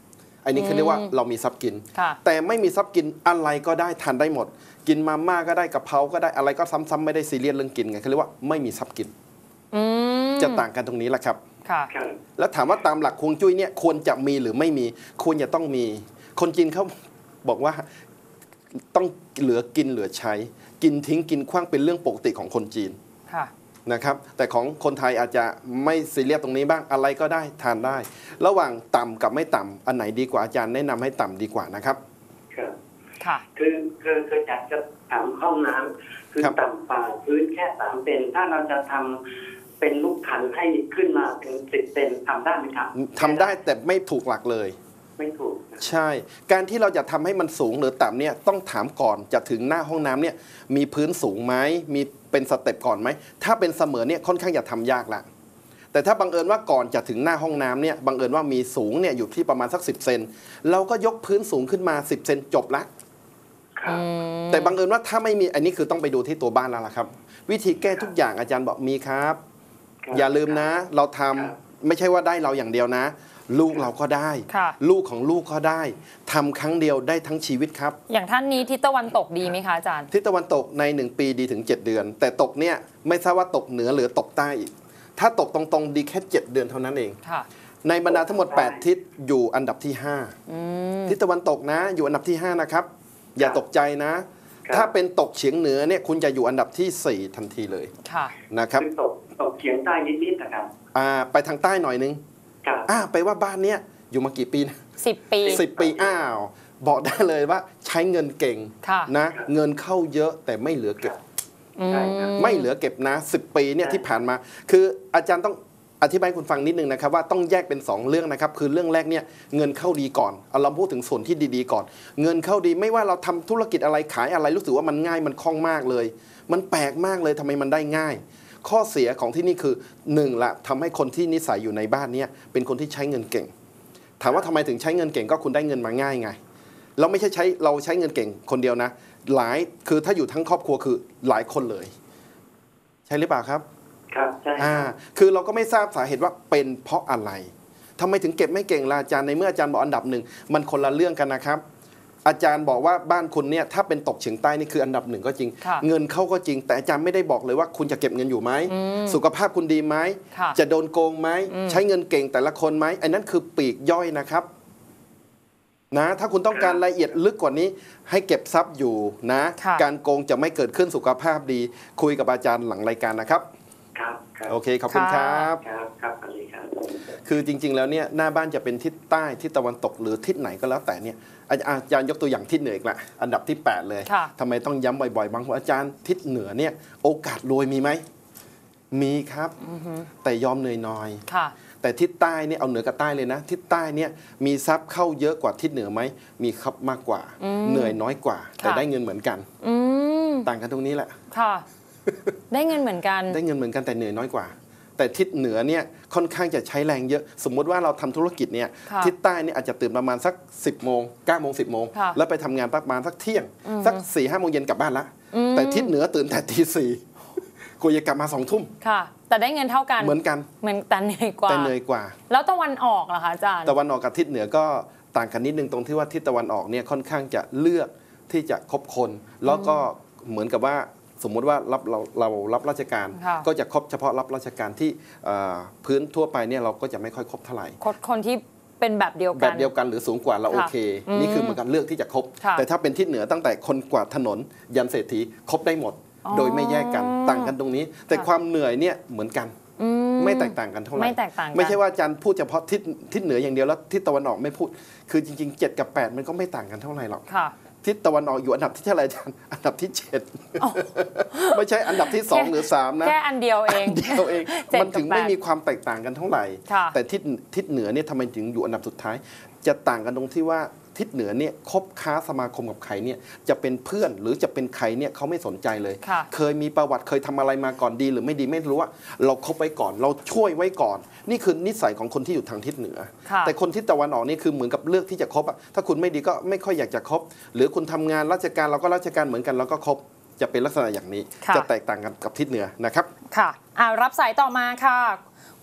อันนี้คือเรียกว่าเรามีทรัพย์กินแต่ไม่มีทรัพย์กินอะไรก็ได้ทานได้หมดกินมาม่าก็ได้กะเพราก็ได้อะไรก็ซ้ำๆไม่ได้ซีเรียสเรื่องกินไงเขาเรียกว่าไม่มีทรัพย์กินจะต่างกันตรงนี้แหละครับแล้วถามว่าตามหลักฮวงจุ้ยเนี่ยควรจะมีหรือไม่มีควรจะต้องมีคนจีนเขาบอกว่าต้องเหลือกินเหลือใช้กินทิ้งกินขว้างเป็นเรื่องปกติของคนจีนนะครับแต่ของคนไทยอาจจะไม่ซีเรียสตรงนี้บ้างอะไรก็ได้ทานได้ ระหว่างต่ำกับไม่ต่ำอันไหนดีกว่าอาจารย์แนะนำให้ต่ำดีกว่านะครับค่ะคือคือคืออยากจะถามห้องน้ำคือต่ำฝ่าพื้นแค่สามเซนถ้าเราจะทำเป็นลูกขันให้ขึ้นมาเป็นสิบเซนทำได้ไหมครับทำได้แต่ไม่ถูกหลักเลยไม่ถูกใช่การที่เราจะทำให้มันสูงหรือต่ำเนี่ยต้องถามก่อนจะถึงหน้าห้องน้ำเนี่ยมีพื้นสูงไหมมีเป็นสเต็ปก่อนไหมถ้าเป็นเสมอเนี่ยค่อนข้างจะทำยากละแต่ถ้าบังเอิญว่าก่อนจะถึงหน้าห้องน้ำเนี่ยบังเอิญว่ามีสูงเนี่ยอยู่ที่ประมาณสักสิบเซนเราก็ยกพื้นสูงขึ้นมาสิบเซนจบละแต่บังเอิญว่าถ้าไม่มีอันนี้คือต้องไปดูที่ตัวบ้านแล้วล่ะครับวิธีแก้ทุกอย่างอาจารย์บอกมีครับอย่าลืมนะเราทำไม่ใช่ว่าได้เราอย่างเดียวนะลูกเราก็ได้ลูกของลูกก็ได้ทำครั้งเดียวได้ทั้งชีวิตครับอย่างท่านนี้ทิศตะวันตกดีไหมคะอาจารย์ทิศตะวันตกในหนึ่งปีดีถึงเจ็ดเดือนแต่ตกเนี่ยไม่ทราบว่าตกเหนือหรือตกใต้อีกถ้าตกตรงๆดีแค่เจ็ดเดือนเท่านั้นเองในบรรดาทั้งหมดแปดทิศอยู่อันดับที่ห้าทิศตะวันตกนะอยู่อันดับที่ห้านะครับอย่าตกใจนะถ้าเป็นตกเฉียงเหนือเนี่ยคุณจะอยู่อันดับที่สี่ทันทีเลยนะครับตกตกเฉียงใต้นิดๆนะครับอ่าไปทางใต้หน่อยนึงอ่าไปว่าบ้านเนี้ยอยู่มากี่ปีนะสิบปีสิบปีอ้าวบอกได้เลยว่าใช้เงินเก่งนะเงินเข้าเยอะแต่ไม่เหลือเก็บไม่เหลือเก็บนะสิบปีเนี่ยที่ผ่านมาคืออาจารย์ต้องอธิบายคุณฟังนิดนึงนะครับว่าต้องแยกเป็นสองเรื่องนะครับคือเรื่องแรกเนี่ยเงินเข้าดีก่อนเอาเราพูดถึงส่วนที่ดีๆก่อนเงินเข้าดีไม่ว่าเราทำธุรกิจอะไรขายอะไรรู้สึกว่ามันง่ายมันคล่องมากเลยมันแปลกมากเลยทำไมมันได้ง่ายข้อเสียของที่นี่คือหนึ่งละทำให้คนที่นิสัยอยู่ในบ้านนี้เป็นคนที่ใช้เงินเก่งถามว่าทำไมถึงใช้เงินเก่งก็คุณได้เงินมาง่ายไงเราไม่ใช่ใช้เราใช้เงินเก่งคนเดียวนะหลายคือถ้าอยู่ทั้งครอบครัวคือหลายคนเลยใช่หรือเปล่าครับครับใช่อ่าคือเราก็ไม่ทราบสาเหตุว่าเป็นเพราะอะไรทำไมถึงเก็บไม่เก่งล่ะอาจารย์ในเมื่ออาจารย์บอกอันดับหนึ่งมันคนละเรื่องกันนะครับอาจารย์บอกว่าบ้านคุณเนี่ยถ้าเป็นตกเฉียงใต้นี่คืออันดับหนึ่งก็จริงเงินเข้าก็จริงแต่อาจารย์ไม่ได้บอกเลยว่าคุณจะเก็บเงินอยู่ไหมสุขภาพคุณดีไหมจะโดนโกงไหมใช้เงินเก่งแต่ละคนไหมอันนั้นคือปีกย่อยนะครับนะถ้าคุณต้องการรายละเอียดลึกกว่านี้ให้เก็บทรัพย์อยู่นะการโกงจะไม่เกิดขึ้นสุขภาพดีคุยกับอาจารย์หลังรายการนะครับครับโอเคขอบคุณครับครับครับสวัสดีครับคือจริงๆแล้วเนี่ยหน้าบ้านจะเป็นทิศใต้ทิศตะวันตกหรือทิศไหนก็แล้วแต่เนี่ยอาจารย์ยกตัวอย่างทิศเหนืออีกละอันดับที่แปดเลยทำไมต้องย้ำบ่อยๆบางคนอาจารย์ทิศเหนือเนี่ยโอกาสรวยมีไหมมีครับแต่ยอมเหนื่อยน้อยแต่ทิศใต้เนี่ยเอาเหนือกับใต้เลยนะทิศใต้เนี่ยมีทรัพย์เข้าเยอะกว่าทิศเหนือไหมมีครับมากกว่าเหนื่อยน้อยกว่าแต่ได้เงินเหมือนกันต่างกันตรงนี้แหละค่ะได้เงินเหมือนกันได้เงินเหมือนกันแต่เหนื่อยน้อยกว่าแต่ทิศเหนือเนี่ยค่อนข้างจะใช้แรงเยอะสมมติว่าเราทำธุรกิจเนี่ยทิศใต้เนี่ยอาจจะตื่นประมาณสักสิบโมงเก้าโมงสิบโมงแล้วไปทำงานประมาณสักเที่ยงสักสี่ห้าโมงเย็นกลับบ้านละแต่ทิศเหนือตื่นแต่ตีสี่กูจะกลับมาสองทุ่มค่ะแต่ได้เงินเท่ากันเหมือนกันเหมือนแต่เหนื่อยกว่าแต่เหนื่อยกว่าแล้วตะวันออกล่ะคะอาจารย์ตะวันออกกับทิศเหนือก็ต่างกันนิดนึงตรงที่ว่าทิศตะวันออกเนี่ยค่อนข้างจะเลือกที่จะคบคนแล้วก็เหมือนกับว่าสมมุติว่ารับเราเรารับราชการก็จะครบเฉพาะรับราชการที่พื้นทั่วไปเนี่ยเราก็จะไม่ค่อยครบเท่าไหร่คนที่เป็นแบบเดียวกันแบบเดียวกันหรือสูงกว่าเราโอเคนี่คือเหมือนกันเลือกที่จะครบแต่ถ้าเป็นทิศเหนือตั้งแต่คนกวาดถนนยันเศรษฐีครบได้หมดโดยไม่แยกกันต่างกันตรงนี้แต่ความเหนื่อยเนี่ยเหมือนกันไม่แตกต่างกันเท่าไหร่ไม่ใช่ว่าอาจารย์พูดเฉพาะทิศทิศเหนืออย่างเดียวแล้วทิศตะวันออกไม่พูดคือจริงๆเจ็ดกับแปดมันก็ไม่ต่างกันเท่าไหร่หรอกทิศตะวันออกอยู่อันดับที่เท่าไหร่อาจารย์อันดับที่เจ็ดไม่ใช่อันดับที่สองหรือสามนะแค่อันเดียวเองเดียวเองมันถึงไม่มีความแตกต่างกันเท่าไหร่แต่ทิศทิศเหนือเนี่ยทำไมถึงอยู่อันดับสุดท้ายจะต่างกันตรงที่ว่าทิศเหนือเนี่ยคบค้าสมาคมกับใครเนี่ยจะเป็นเพื่อนหรือจะเป็นใครเนี่ยเขาไม่สนใจเลยเคยมีประวัติเคยทำอะไรมาก่อนดีหรือไม่ดีไม่รู้ว่าเราคบไว้ก่อนเราช่วยไว้ก่อนนี่คือนิสัยของคนที่อยู่ทางทิศเหนือแต่คนทิศตะวันออกนี่คือเหมือนกับเลือกที่จะคบอะถ้าคุณไม่ดีก็ไม่ค่อยอยากจะคบหรือคุณทำงานราชการเราก็ราชการเหมือนกันเราก็คบจะเป็นลักษณะอย่างนี้จะแตกต่างกันกับทิศเหนือนะครับค่ะรับสายต่อมาค่ะ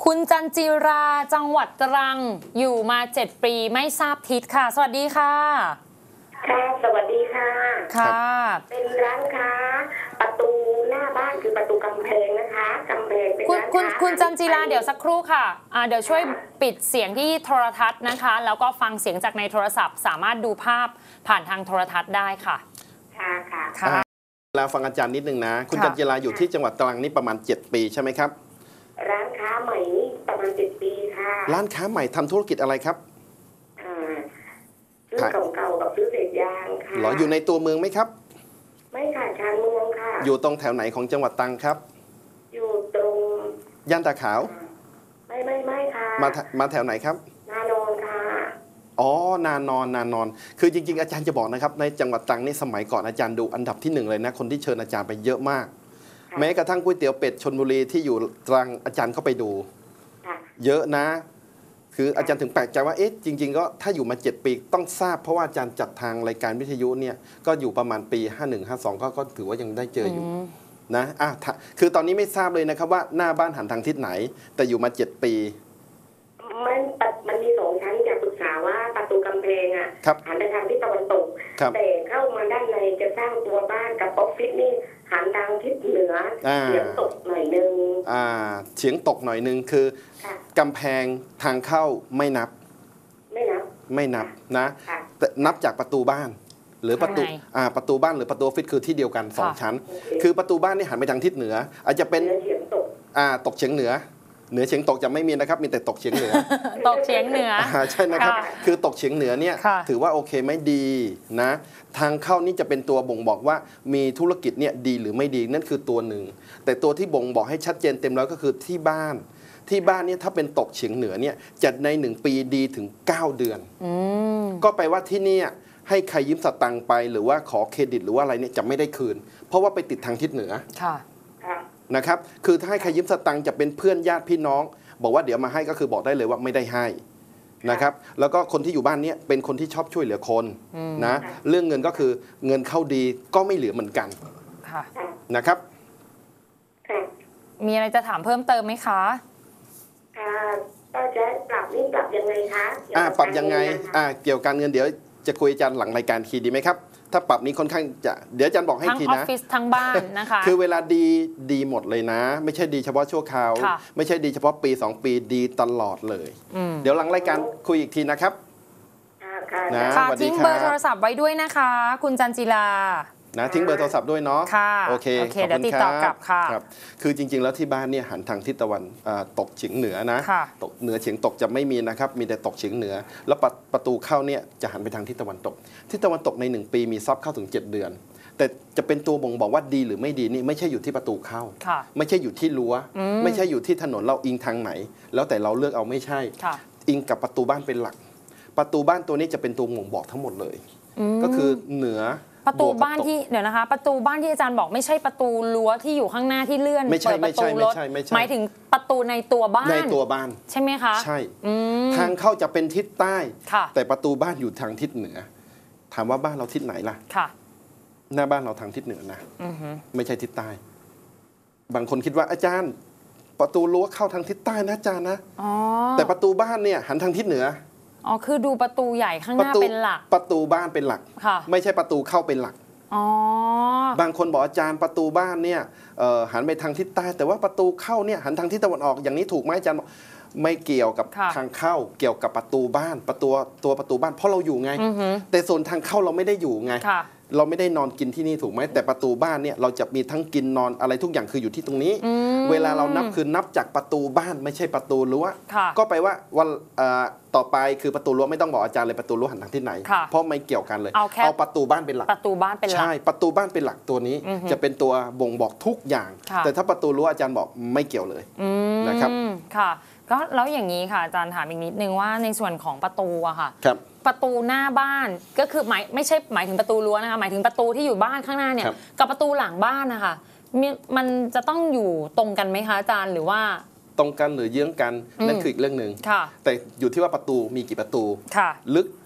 คุณจันจิราจังหวัดตรังอยู่มาเจ็ดปีไม่ทราบทิศค่ะสวัสดีค่ะค่ะสวัสดีค่ะค่ะเป็นร้านค้าประตูหน้าบ้านคือประตูกำแพงนะคะกำแพงเป็นร้านค้าคุณคุณจันจิราเดี๋ยวสักครู่ค่ะอ่าเดี๋ยวช่วยปิดเสียงที่โทรทัศน์นะคะแล้วก็ฟังเสียงจากในโทรศัพท์สามารถดูภาพผ่านทางโทรทัศน์ได้ค่ะค่ะค่ะค่ะแล้วฟังอาจารย์นิดนึงนะคุณจันจิราอยู่ที่จังหวัดตรังนี่ประมาณเจ็ดปีใช่ไหมครับร้านค้าใหม่นี่ประมาณเจ็ดปีค่ะร้านค้าใหม่ทำธุรกิจอะไรครับซื้อเก่าๆกับซื้อเศษยางค่ะหรออยู่ในตัวเมืองไหมครับไม่ค่ะชานเมืองค่ะอยู่ตรงแถวไหนของจังหวัดตรังครับอยู่ตรงย่านตาขาวไม่ไม่ไม่ค่ะมามาแถวไหนครับนานอนค่ะอ๋อนานอนนานอนคือจริงๆอาจารย์จะบอกนะครับในจังหวัดตรังนี่สมัยก่อนอาจารย์ดูอันดับที่หนึ่งเลยนะคนที่เชิญอาจารย์ไปเยอะมากแม้กระทั่งก๋วยเตี๋ยวเป็ดชลบุรีที่อยู่ตรังอาจารย์เข้าไปดูเยอะนะคืออาจารย์ถึงแปลกใจว่าเอ๊ะจริงๆก็ถ้าอยู่มาเจ็ดปีต้องทราบเพราะว่าอาจารย์จัดทางรายการวิทยุเนี่ยก็อยู่ประมาณปีห้าสิบเอ็ด ห้าสิบสองก็ก็ถือว่ายังได้เจออยู่นะอ่ะคือตอนนี้ไม่ทราบเลยนะครับว่าหน้าบ้านหันทางทิศไหนแต่อยู่มาเจ็ดปีมันมันมีสองชั้นจะปรึกษาว่าประตูกำแพงอ่ะหันไปทางทิศตะวันตกแต่เข้ามาด้านในจะสร้างตัวบ้านกับออฟฟิศนี่หันทางทิศเหนือเฉียงตกหน่อยนึงอ่าเฉียงตกหน่อยนึงคือกำแพงทางเข้าไม่นับไม่นับไม่นับนะแต่นับจากประตูบ้านหรือประตูอ่าประตูบ้านหรือประตูออฟฟิศคือที่เดียวกันสองชั้นคือประตูบ้านนี่หันไปทางทิศเหนืออาจจะเป็นอ่าตกเฉียงเหนือเหนือเฉียงตกจะไม่มีนะครับมีแต่ตกเฉียงเหนือตกเฉียงเหนือใช่นะครับคือตกเฉียงเหนือเนี่ยถือว่าโอเคไม่ดีนะทางเข้านี่จะเป็นตัวบ่งบอกว่ามีธุรกิจเนี่ยดีหรือไม่ดีนั่นคือตัวหนึ่งแต่ตัวที่บ่งบอกให้ชัดเจนเต็มแล้วก็คือที่บ้านที่บ้านเนี่ยถ้าเป็นตกเฉียงเหนือเนี่ยจะในหนึ่งปีดีถึงเก้าเดือนก็แปลว่าที่นี่ให้ใครยืมสตังค์ไปหรือว่าขอเครดิตหรือว่าอะไรเนี่ยจะไม่ได้คืนเพราะว่าไปติดทางทิศเหนือนะครับคือถ้าให้ใครยืมสตังค์จะเป็นเพื่อนญาติพี่น้องบอกว่าเดี๋ยวมาให้ก็คือบอกได้เลยว่าไม่ได้ให้นะครับแล้วก็คนที่อยู่บ้านนี้เป็นคนที่ชอบช่วยเหลือคนนะเรื่องเงินก็คือเงินเข้าดีก็ไม่เหลือเหมือนกันนะครับมีอะไรจะถามเพิ่มเติมไหมคะก็จะปรับนี่ปรับยังไงคะอ่าปรับยังไงอ่าเกี่ยวกับการเงินเดี๋ยวจะคุยอาจารย์หลังรายการทีดีไหมครับถ้าปรับนี้ค่อนข้างจะเดี๋ยวอาจารย์บอกให้ทีนะทั้งออฟฟิศทั้งบ้านนะคะคือเวลาดีดีหมดเลยนะไม่ใช่ดีเฉพาะชั่วคราวไม่ใช่ดีเฉพาะปีสองปีดีตลอดเลยเดี๋ยวหลังรายการคุยอีกทีนะครับนะทิ้งเบอร์โทรศัพท์ไว้ด้วยนะคะคุณจันจิรานะทิ้งเบอร์โทรศัพท์ด้วยเนาะโอเคโอเคเดี๋ยวติดต่อกลับค่ะคือจริงๆแล้วที่บ้านเนี่ยหันทางทิศตะวันตกเฉียงเหนือนะตกเหนือเฉียงตกจะไม่มีนะครับมีแต่ตกเฉียงเหนือแล้วประตูเข้าเนี่ยจะหันไปทางทิศตะวันตกทิศตะวันตกในหนึ่งปีมีทรัพย์เข้าถึงเจ็ดเดือนแต่จะเป็นตัวบ่งบอกว่าดีหรือไม่ดีนี่ไม่ใช่อยู่ที่ประตูเข้าไม่ใช่อยู่ที่รั้วไม่ใช่อยู่ที่ถนนเราอิงทางไหนแล้วแต่เราเลือกเอาไม่ใช่อิงกับประตูบ้านเป็นหลักประตูบ้านตัวนี้จะเป็นตัวบ่งบอกทั้งหมดเลยก็คือเหนือประตูบ้านที่เดี๋ยวนะคะประตูบ้านที่อาจารย์บอกไม่ใช่ประตูรั้วที่อยู่ข้างหน้าที่เลื่อนเปิดประตูรถหมายถึงประตูในตัวบ้านในตัวบ้านใช่ไหมคะใช่ทางเข้าจะเป็นทิศใต้แต่ประตูบ้านอยู่ทางทิศเหนือถามว่าบ้านเราทิศไหนล่ะหน้าบ้านเราทางทิศเหนือนะไม่ใช่ทิศใต้บางคนคิดว่าอาจารย์ประตูรั้วเข้าทางทิศใต้นะอาจารย์นะแต่ประตูบ้านเนี่ยหันทางทิศเหนืออ๋อคือดูประตูใหญ่ข้างหน้าเป็นหลักประตูบ้านเป็นหลักไม่ใช่ประตูเข้าเป็นหลักอ๋อบางคนบอกอาจารย์ประตูบ้านเนี่ยหันไปทางทิศใต้แต่ว่าประตูเข้าเนี่ยหันทางทิศตะวันออกอย่างนี้ถูกไหมอาจารย์บอกไม่เกี่ยวกับทางเข้าเกี่ยวกับประตูบ้านประตูตัวประตูบ้านเพราะเราอยู่ไงแต่ส่วนทางเข้าเราไม่ได้อยู่ไงเราไม่ได้นอนกินที่นี่ถูกไหมแต่ประตูบ้านเนี่ยเราจะมีทั้งกินนอนอะไรทุกอย่างคืออยู่ที่ตรงนี้เวลาเรานับคือนับจากประตูบ้านไม่ใช่ประตูรั้วก็ไปว่าวันต่อไปคือประตูรั้วไม่ต้องบอกอาจารย์เลยประตูรั้วหันทางที่ไหนเพราะไม่เกี่ยวกันเลยเอาประตูบ้านเป็นหลักประตูบ้านเป็นหลักใช่ประตูบ้านเป็นหลักตัวนี้จะเป็นตัวบ่งบอกทุกอย่างแต่ถ้าประตูรั้วอาจารย์บอกไม่เกี่ยวเลยนะครับค่ะก็แล้วอย่างนี้ค่ะอาจารย์ถามอีกนิดนึงว่าในส่วนของประตูอะค่ะประตูหน้าบ้านก็คือหมายไม่ใช่หมายถึงประตูรั้วนะคะหมายถึงประตูที่อยู่บ้านข้างหน้าเนี่ยกับประตูหลังบ้านนะคะมันจะต้องอยู่ตรงกันไหมคะอาจารย์หรือว่าตรงกันหรือเยื้องกันนั่นคืออีกเรื่องหนึ่งแต่อยู่ที่ว่าประตูมีกี่ประตูลึก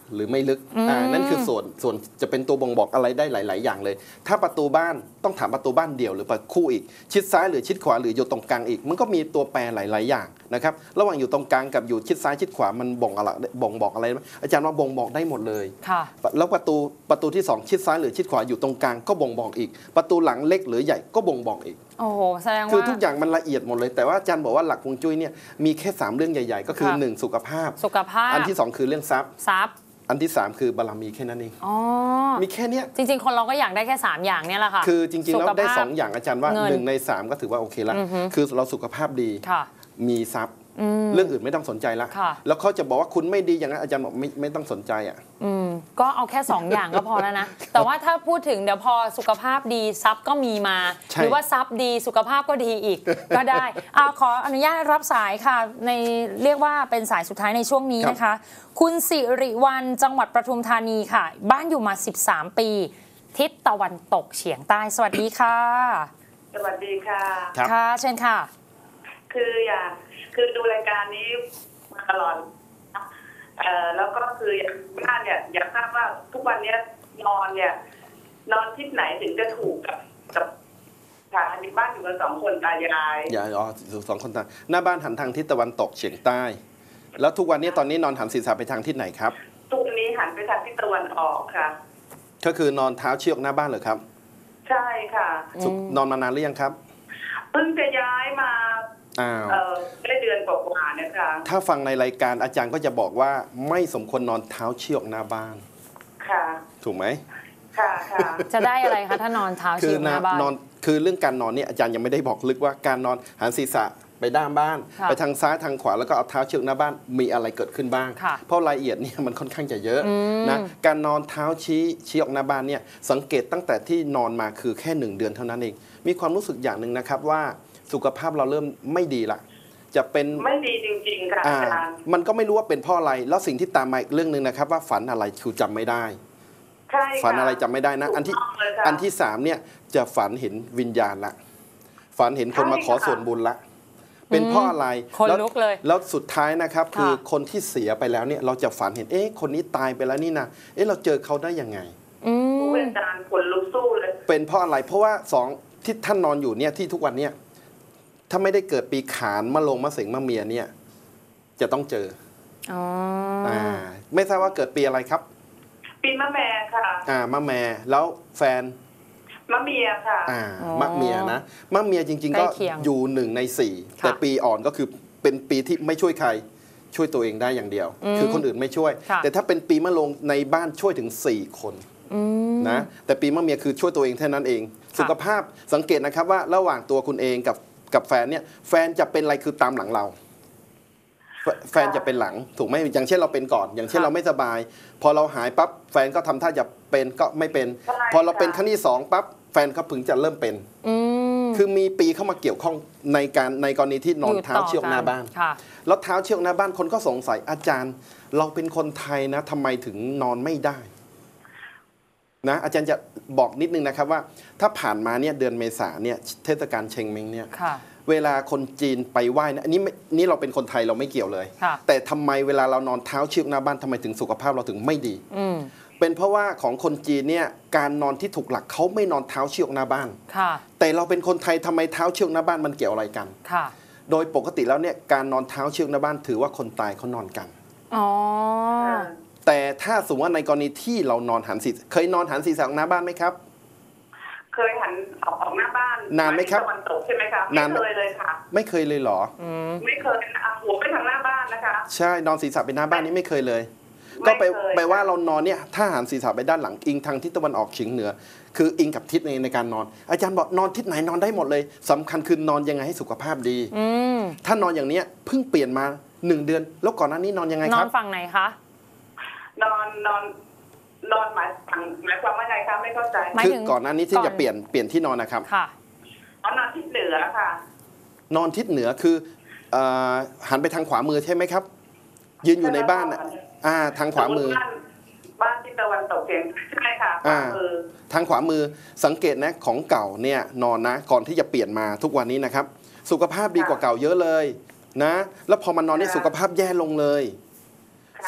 หรือไม่ลึกอ่านั่นคือส่วนส่วนจะเป็นตัวบ่งบอกอะไรได้หลาย ๆ อย่างเลย ถ้าประตูบ้านต้องถามประตูบ้านเดี่ยวหรือประตูคู่อีกชิดซ้ายหรือชิดขวาหรืออยู่ตรงกลางอีกมันก็มีตัวแปรหลาย ๆ อย่างนะครับระหว่างอยู่ตรงกลางกับอยู่ชิดซ้ายชิดขวามันบ่งอะไรบ่งบอกอะไรไหมอาจารย์ว่าบ่งบอกได้หมดเลยค่ะแล้วประตูประตูที่สองชิดซ้ายหรือชิดขวาอยู่ตรงกลางก็บ่งบอกอีกประตูหลังเล็กหรือใหญ่ก็บ่งบอกอีกโอ้โหแสดงว่าคือทุกอย่างมันละเอียดหมดเลยแต่ว่าอาจารย์บอกว่าหลักฮวงจุ้ยเนี่ยมีแค่สามเรื่องใหญ่ ๆ ก็คือหนึ่งสุขภาพสุขภาพอันที่สองคือเรื่องทรัพย์ทรัพย์อันที่สามคือบารมีแค่นั้นเองอ๋อมีแค่นี้จริงๆคนเราก็อยากได้แค่สามอย่างเนี่ยแหละค่ะคือจริงๆแล้วได้สองอย่างอาจารย์ว่าหนึ่งในสามก็ถือว่าโอเคแล้วคือเราสุขภาพดีมีทรัพย์เรื่องอื่นไม่ต้องสนใจละแล้วเขาจะบอกว่าคุณไม่ดีอย่างนั้นอาจารย์บอกไม่ไม่ต้องสนใจอ่ะก็เอาแค่สองอย่างก็พอแล้วนะแต่ว่าถ้าพูดถึงเดี๋ยวพอสุขภาพดีทรัพย์ก็มีมาหรือว่าทรัพย์ดีสุขภาพก็ดีอีกก็ได้เอาขออนุญาตรับสายค่ะในเรียกว่าเป็นสายสุดท้ายในช่วงนี้นะคะคุณสิริวรรณจังหวัดปทุมธานีค่ะบ้านอยู่มาสิบสามปีทิศตะวันตกเฉียงใต้สวัสดีค่ะสวัสดีค่ะค่ะเชิญค่ะคืออยากคือดูรายการนี้มาตลอดเอ่อแล้วก็คืออยากบ้านเนี่ยอยากทราบว่าทุกวันนี้นอนเนี่ยนอนทิศไหนถึงจะถูกกับกับค่ะอันนี้บ้านอยู่กันสองคนตายายอย่าอ๋อสองคนตาหน้าบ้านหันทางทิศตะวันตกเฉียงใต้แล้วทุกวันนี้ตอนนี้นอนหันศีรษะไปทางทิศไหนครับทุกวันนี้หันไปทางทิศตะวันออกค่ะก็คือนอนเท้าเชือกหน้าบ้านเหรอครับใช่ค่ะนอนมานานหรือยังครับเพิ่งจะย้ายมาเออได้เดือนกว่าๆเนี่ยค่ะถ้าฟังในรายการอาจารย์ก็จะบอกว่าไม่สมควรนอนเท้าเชือกหน้าบ้านค่ะถูกไหมค่ะค่ะจะได้อะไรคะถ้านอนเท้าเชือกหน้าบ้านคือเรื่องการนอนเนี่ยอาจารย์ยังไม่ได้บอกลึกว่าการนอนหันศีรษะไปด้านบ้านไปทางซ้ายทางขวาแล้วก็เอาเท้าเชือกหน้าบ้านมีอะไรเกิดขึ้นบ้างเพราะรายละเอียดเนี่ยมันค่อนข้างจะเยอะนะการนอนเท้าชี้ชี้ออกหน้าบ้านเนี่ยสังเกตตั้งแต่ที่นอนมาคือแค่หนึ่งเดือนเท่านั้นเองมีความรู้สึกอย่างหนึ่งนะครับว่าสุขภาพเราเริ่มไม่ดีละจะเป็นไม่ดีจริงๆค่ะอาจารย์มันก็ไม่รู้ว่าเป็นเพราะอะไรแล้วสิ่งที่ตามมาอีกเรื่องนึงนะครับว่าฝันอะไรคือจำไม่ได้ฝันอะไรจำไม่ได้นะอันที่อันที่สามเนี่ยจะฝันเห็นวิญญาณละฝันเห็นคนมาขอส่วนบุญละเป็นเพราะอะไรแล้วแล้วสุดท้ายนะครับคือคนที่เสียไปแล้วเนี่ยเราจะฝันเห็นเอ๊ะคนนี้ตายไปแล้วนี่นะเอ๊ะเราเจอเขาได้ยังไงเป็นการขนลุกสู้เลยเป็นเพราะอะไรเพราะว่าสองที่ท่านนอนอยู่เนี่ยที่ทุกวันเนี่ยถ้าไม่ได้เกิดปีขานมะโรงมะเสงมะเมียเนี่ยจะต้องเจออ๋ออ่าไม่ทราบว่าเกิดปีอะไรครับปีมะแม่ค่ะอ่ามะแม่แล้วแฟนมะเมียค่ะอ่ามะเมียนะมะเมียจริงๆก็อยู่หนึ่งในสี่แต่ปีอ่อนก็คือเป็นปีที่ไม่ช่วยใครช่วยตัวเองได้อย่างเดียวคือคนอื่นไม่ช่วยแต่ถ้าเป็นปีมะโรงในบ้านช่วยถึงสี่คนนะแต่ปีมะเมียคือช่วยตัวเองแค่นั้นเองสุขภาพสังเกตนะครับว่าระหว่างตัวคุณเองกับกับแฟนเนี่ยแฟนจะเป็นอะไรคือตามหลังเราแฟนจะเป็นหลังถูกไหมอย่างเช่นเราเป็นก่อนอย่างเช่นเราไม่สบายพอเราหายปั๊บแฟนก็ทำท่าจะเป็นก็ไม่เป็นพอเราเป็นครั้งที่สองปั๊บแฟนเขาพึงจะเริ่มเป็นคือมีปีเข้ามาเกี่ยวข้องในการในกรณีที่นอนเท้าเชือกหน้าบ้านแล้วเท้าเชือกหน้าบ้านคนก็สงสัยอาจารย์เราเป็นคนไทยนะทำไมถึงนอนไม่ได้นะอาจารย์จะบอกนิดนึงนะครับว่าถ้าผ่านมาเนี่ยเดือนเมษาเนี่ยเทศกาลเชงเม้งเนี่ยเวลาคนจีนไปไหว้นะอันนี้นี่เราเป็นคนไทยเราไม่เกี่ยวเลยแต่ทำไมเวลาเรานอนเท้าเชือกหน้าบ้านทำไมถึงสุขภาพเราถึงไม่ดีเป็นเพราะว่าของคนจีนเนี่ยการนอนที่ถูกหลักเขาไม่นอนเท้าเชือกหน้าบ้านแต่เราเป็นคนไทยทำไมเท้าเชือกหน้าบ้านมันเกี่ยวอะไรกันโดยปกติแล้วเนี่ยการนอนเท้าเชือกหน้าบ้านถือว่าคนตายเขานอนกันอ๋อแต่ถ้าสมมติว่าในกรณีที่เรานอนหันศีรษะเคยนอนหันศีรษะออกหน้าบ้านไหมครับเคยหันออกหน้าบ้านนานไหมครับตะวันตกใช่ไหมครับไม่เคยเลยค่ะไม่เคยเลยเหรอไม่เคยหัวไปทางหน้าบ้านนะคะใช่นอนศีรษะไปหน้าบ้านนี่ไม่เคยเลยก็ไปแปลว่าเรานอนเนี่ยถ้าหันศีรษะไปด้านหลังอิงทางทิศตะวันออกเฉียงเหนือคืออิงกับทิศในในการนอนอาจารย์บอกนอนทิศไหนนอนได้หมดเลยสำคัญคือนอนยังไงให้สุขภาพดีถ้านอนอย่างนี้เพิ่งเปลี่ยนมาหนึ่งเดือนแล้วก่อนหน้านี้นอนยังไงครับนอนฝั่งไหนคะนอนนอนนอนหมายฝั่งหมายความว่าไงคะไม่เข้าใจคือก่อนหน้านี้ที่จะเปลี่ยนเปลี่ยนที่นอนนะครับค่ะนอนทิศเหนือค่ะนอนทิศเหนือคือหันไปทางขวามือใช่ไหมครับยืนอยู่ในบ้านอ่าทางขวามือบ้านทิศตะวันตกเฉียงใช่ค่ะขวามือทางขวามือสังเกตนะของเก่าเนี่ยนอนนะก่อนที่จะเปลี่ยนมาทุกวันนี้นะครับสุขภาพดีกว่าเก่าเยอะเลยนะแล้วพอมันนอนนี่สุขภาพแย่ลงเลย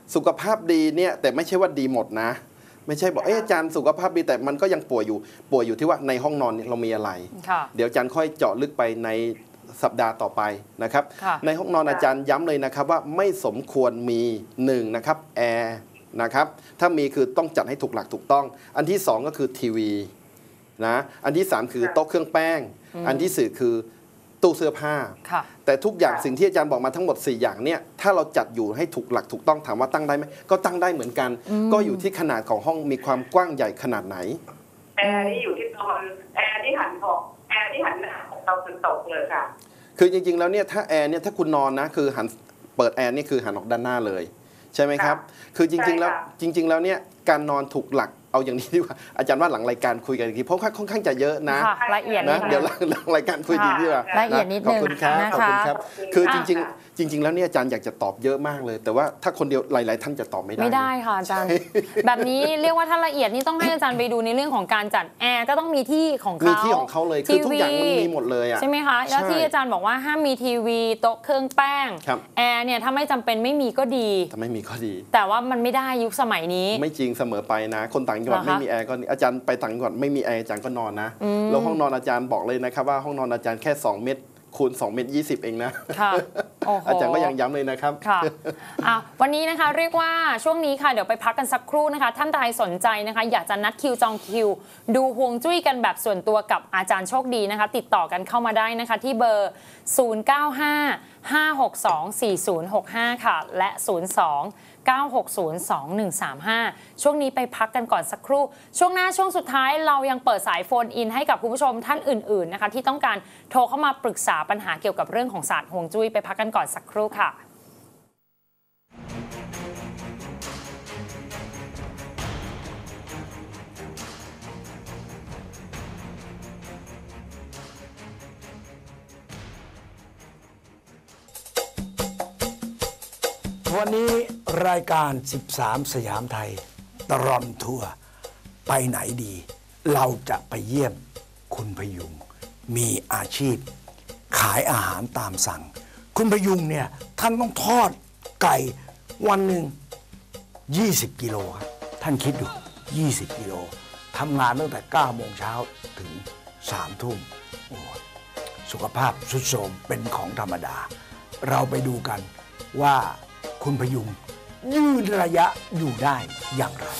สุขภาพดีเนี่ยแต่ไม่ใช่ว่าดีหมดนะไม่ใช่บอกเอออาจารย์สุขภาพดีแต่มันก็ยังป่วยอยู่ป่วยอยู่ที่ว่าในห้องนอนเรามีอะไรเดี๋ยวอาจารย์ค่อยเจาะลึกไปในสัปดาห์ต่อไปนะครับในห้องนอนอาจารย์ย้ำเลยนะครับว่าไม่สมควรมีหนึ่งนะครับแอร์นะครับถ้ามีคือต้องจัดให้ถูกหลักถูกต้องอันที่สองก็คือทีวีนะอันที่สามคือโต๊ะเครื่องแป้งอันที่สี่คือตู้เสื้อผ้าแต่ทุกอย่างสิ่งที่อาจารย์บอกมาทั้งหมดสี่อย่างเนี่ยถ้าเราจัดอยู่ให้ถูกหลักถูกต้องถามว่าตั้งได้ไหมก็ตั้งได้เหมือนกันก็อยู่ที่ขนาดของห้องมีความกว้างใหญ่ขนาดไหนแอร์ที่อยู่ที่ตอนแอร์ที่หันออกแอร์ที่หันหน้าเราถึงตกเลยค่ะคือจริงๆแล้วเนี่ยถ้าแอร์เนี่ยถ้าคุณนอนนะคือหันเปิดแอร์นี่คือหันออกด้านหน้าเลยใช่ไหมครับคือจริงๆแล้วจริงๆแล้วเนี่ยการนอนถูกหลักเอาอย่างนี้ดีกว่าอาจารย์ว่าหลังรายการคุยกันอีกทีเพราะค่อนข้างจะเยอะนะละเอียดนะเดี๋ยวหลังรายการคุยดีดีกว่าละเอียดนิดนึงขอบคุณครับขอบคุณครับคือจริงๆจริงๆแล้วเนี่ยอาจารย์อยากจะตอบเยอะมากเลยแต่ว่าถ้าคนเดียวหลายๆท่านจะตอบไม่ได้ไม่ได้ค่ะอาจารย์แบบนี้เรียกว่าถ้าละเอียดนี่ต้องให้อาจารย์ไปดูในเรื่องของการจัดแอร์ก็ต้องมีที่ของเขามีที่ของเขาเลยคือทุกอย่างมันมีหมดเลยอ่ะใช่ไหมคะแล้วที่อาจารย์บอกว่าห้ามมีทีวีโต๊ะเครื่องแป้งแอร์เนี่ยถ้าไม่จำเป็นไม่มีก็ดีถ้าไม่มีก็ดีแต่ว่ามันไม่ได้ยุคสมัยนี้ไม่จริงเสมอไปนะคนต่างจังหวัดไม่มีแอร์ก็อาจารย์ไปต่างจังหวัดไม่มีแอร์อาจารย์ก็นอนนะแล้วห้องนอนอาจารย์บอกเลยนะครับว่าห้องนอนอาจารย์แค่สองเมตรคูณสองเมตรยี่สิบเองนะอาจารย์ก็ยังย้ำเลยนะครับค่ะวันนี้นะคะเรียกว่าช่วงนี้ค่ะเดี๋ยวไปพักกันสักครู่นะคะท่านใดสนใจนะคะอยากจะนัดคิวจองคิวดูฮวงจุ้ยกันแบบส่วนตัวกับอาจารย์โชคดีนะคะติดต่อกันเข้ามาได้นะคะที่เบอร์ศูนย์ เก้า ห้า ห้า หก สอง สี่ ศูนย์ หก ห้าค่ะและศูนย์ สอง เก้า หก ศูนย์ สอง หนึ่ง สาม ห้าช่วงนี้ไปพักกันก่อนสักครู่ช่วงหน้าช่วงสุดท้ายเรายังเปิดสายโฟนอินให้กับคุณผู้ชมท่านอื่นๆนะคะที่ต้องการโทรเข้ามาปรึกษาปัญหาเกี่ยวกับเรื่องของศาสตร์ฮวงจุ้ยไปพักกันก่อนสักครู่ค่ะวันนี้รายการสิบสามสยามไทยตลอดทัวร์ไปไหนดีเราจะไปเยี่ยมคุณพยุงมีอาชีพขายอาหารตามสั่งคุณพยุงเนี่ยท่านต้องทอดไก่วันหนึ่งยี่สิบกิโลครับท่านคิดดูยี่สิบกิโลทำงานตั้งแต่เก้าโมงเช้าถึงสามทุ่มโอ้สุขภาพทรุดโทรมเป็นของธรรมดาเราไปดูกันว่าคุณพยุงยืดระยะอยู่ได้อย่างไร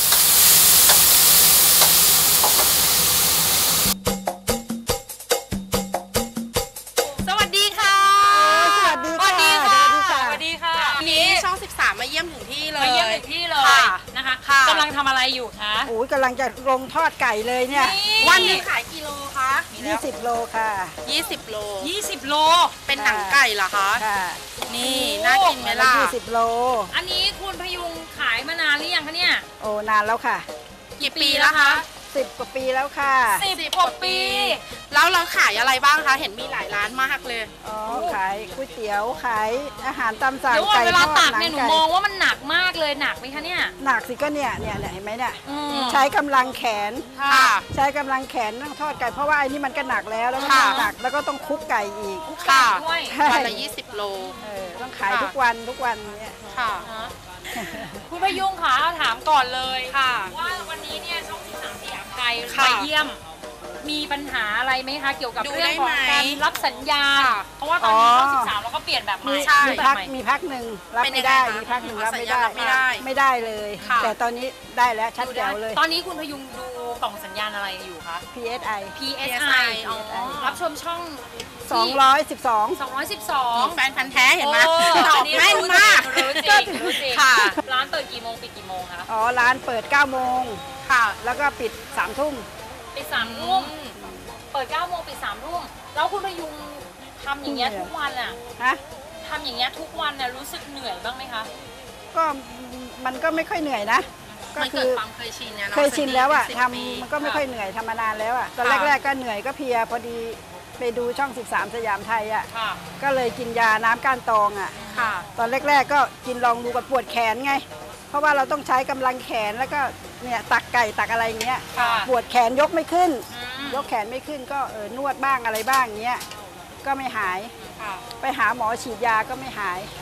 สวัสดีค่ะสวัสดีค่ะสวัสดีค่ะวันนี้ช่องสิบสามมาเยี่ยมถึงที่เลยมาเยี่ยมถึงที่เลยนะคะกำลังทำอะไรอยู่คะโอ้ยกำลังจะลงทอดไก่เลยเนี่ยวันนึงขายกิโลคะยี่สิบโลค่ะยี่สิบโลยี่สิบโลเป็นหนังไก่เหรอคะค่ะนี่น่ากินไหมล่ะยี่สิบโลอันนี้คุณพยุงขายมานานหรือยังคะเนี่ยโอ้นานแล้วค่ะกี่ปีแล้วคะสิบกว่าปีแล้วค่ะสิบกว่าปีแล้วเราขายอะไรบ้างคะเห็นมีหลายร้านมากเลยอ๋อขายก๋วยเตี๋ยวขายอาหารตามสั่งไก่ทอดเวลาตักเนี่ยหนูมองว่ามันหนักมากเลยหนักไหมคะเนี่ยหนักสิก็เนี่ยเนี่ยเห็นไหมเนี่ยใช้กำลังแขนใช้กำลังแขนต้องทอดไก่เพราะว่าไอ้นี่มันก็หนักแล้วแล้วก็หนักแล้วก็ต้องคลุกไก่อีกค่ะวันละยี่สิบโลต้องขายทุกวันทุกวันเนี่ยค่ะคุณพยุงค่ะถามก่อนเลยค่ะว่าวันนี้เนี่ยช่องสิบสามสยามไทยไปเยี่ยมมีปัญหาอะไรไหมคะเกี่ยวกับเรื่องของการรับสัญญาเพราะว่าตอนนี้ช่องสิบสามเราก็เปลี่ยนแบบใหม่มีพักมีพักหนึ่งรับไม่ได้มีพักหนึ่งรับไม่ได้ไม่ได้ไม่ได้เลยแต่ตอนนี้ได้แล้วชัดแจ๋วเลยตอนนี้คุณพยุงดูกล่องสัญญาณอะไรอยู่คะพี เอส ไอพี เอส ไอ รับชมช่องสองร้อยสิบสองสองร้อยสิบสองแฟนพันธุ์แท้เห็นไหมตอบแม่นมากรู้จริงรู้จริงค่ะร้านเปิดกี่โมงปิดกี่โมงคะอ๋อร้านเปิดเก้าโมงค่ะแล้วก็ปิดสามทุ่มปิดสามทุ่มเปิดเก้าโมงปิดสามทุ่มแล้วคุณพยุงทำอย่างเงี้ยทุกวันอ่ะฮะทำอย่างเงี้ยทุกวันน่ะรู้สึกเหนื่อยบ้างไหมคะก็มันก็ไม่ค่อยเหนื่อยนะก็คือความเคยชินเนี่ยเคยชินแล้วอ่ะทำมันก็ไม่ค่อยเหนื่อยทำมานานแล้วอ่ะตอนแรกๆก็เหนื่อยก็เพลียพอดีไปดูช่องสิบสามสยามไทยอ่ะก็เลยกินยาน้ำก้านตองอ่ะตอนแรกๆก็กินลองดูกับปวดแขนไงเพราะว่าเราต้องใช้กำลังแขนแล้วก็เนี่ยตักไก่ตักอะไรเงี้ยปวดแขนยกไม่ขึ้นยกแขนไม่ขึ้นก็เออนวดบ้างอะไรบ้างเงี้ยก็ไม่หายไปหาหมอฉีดยาก็ไม่หาย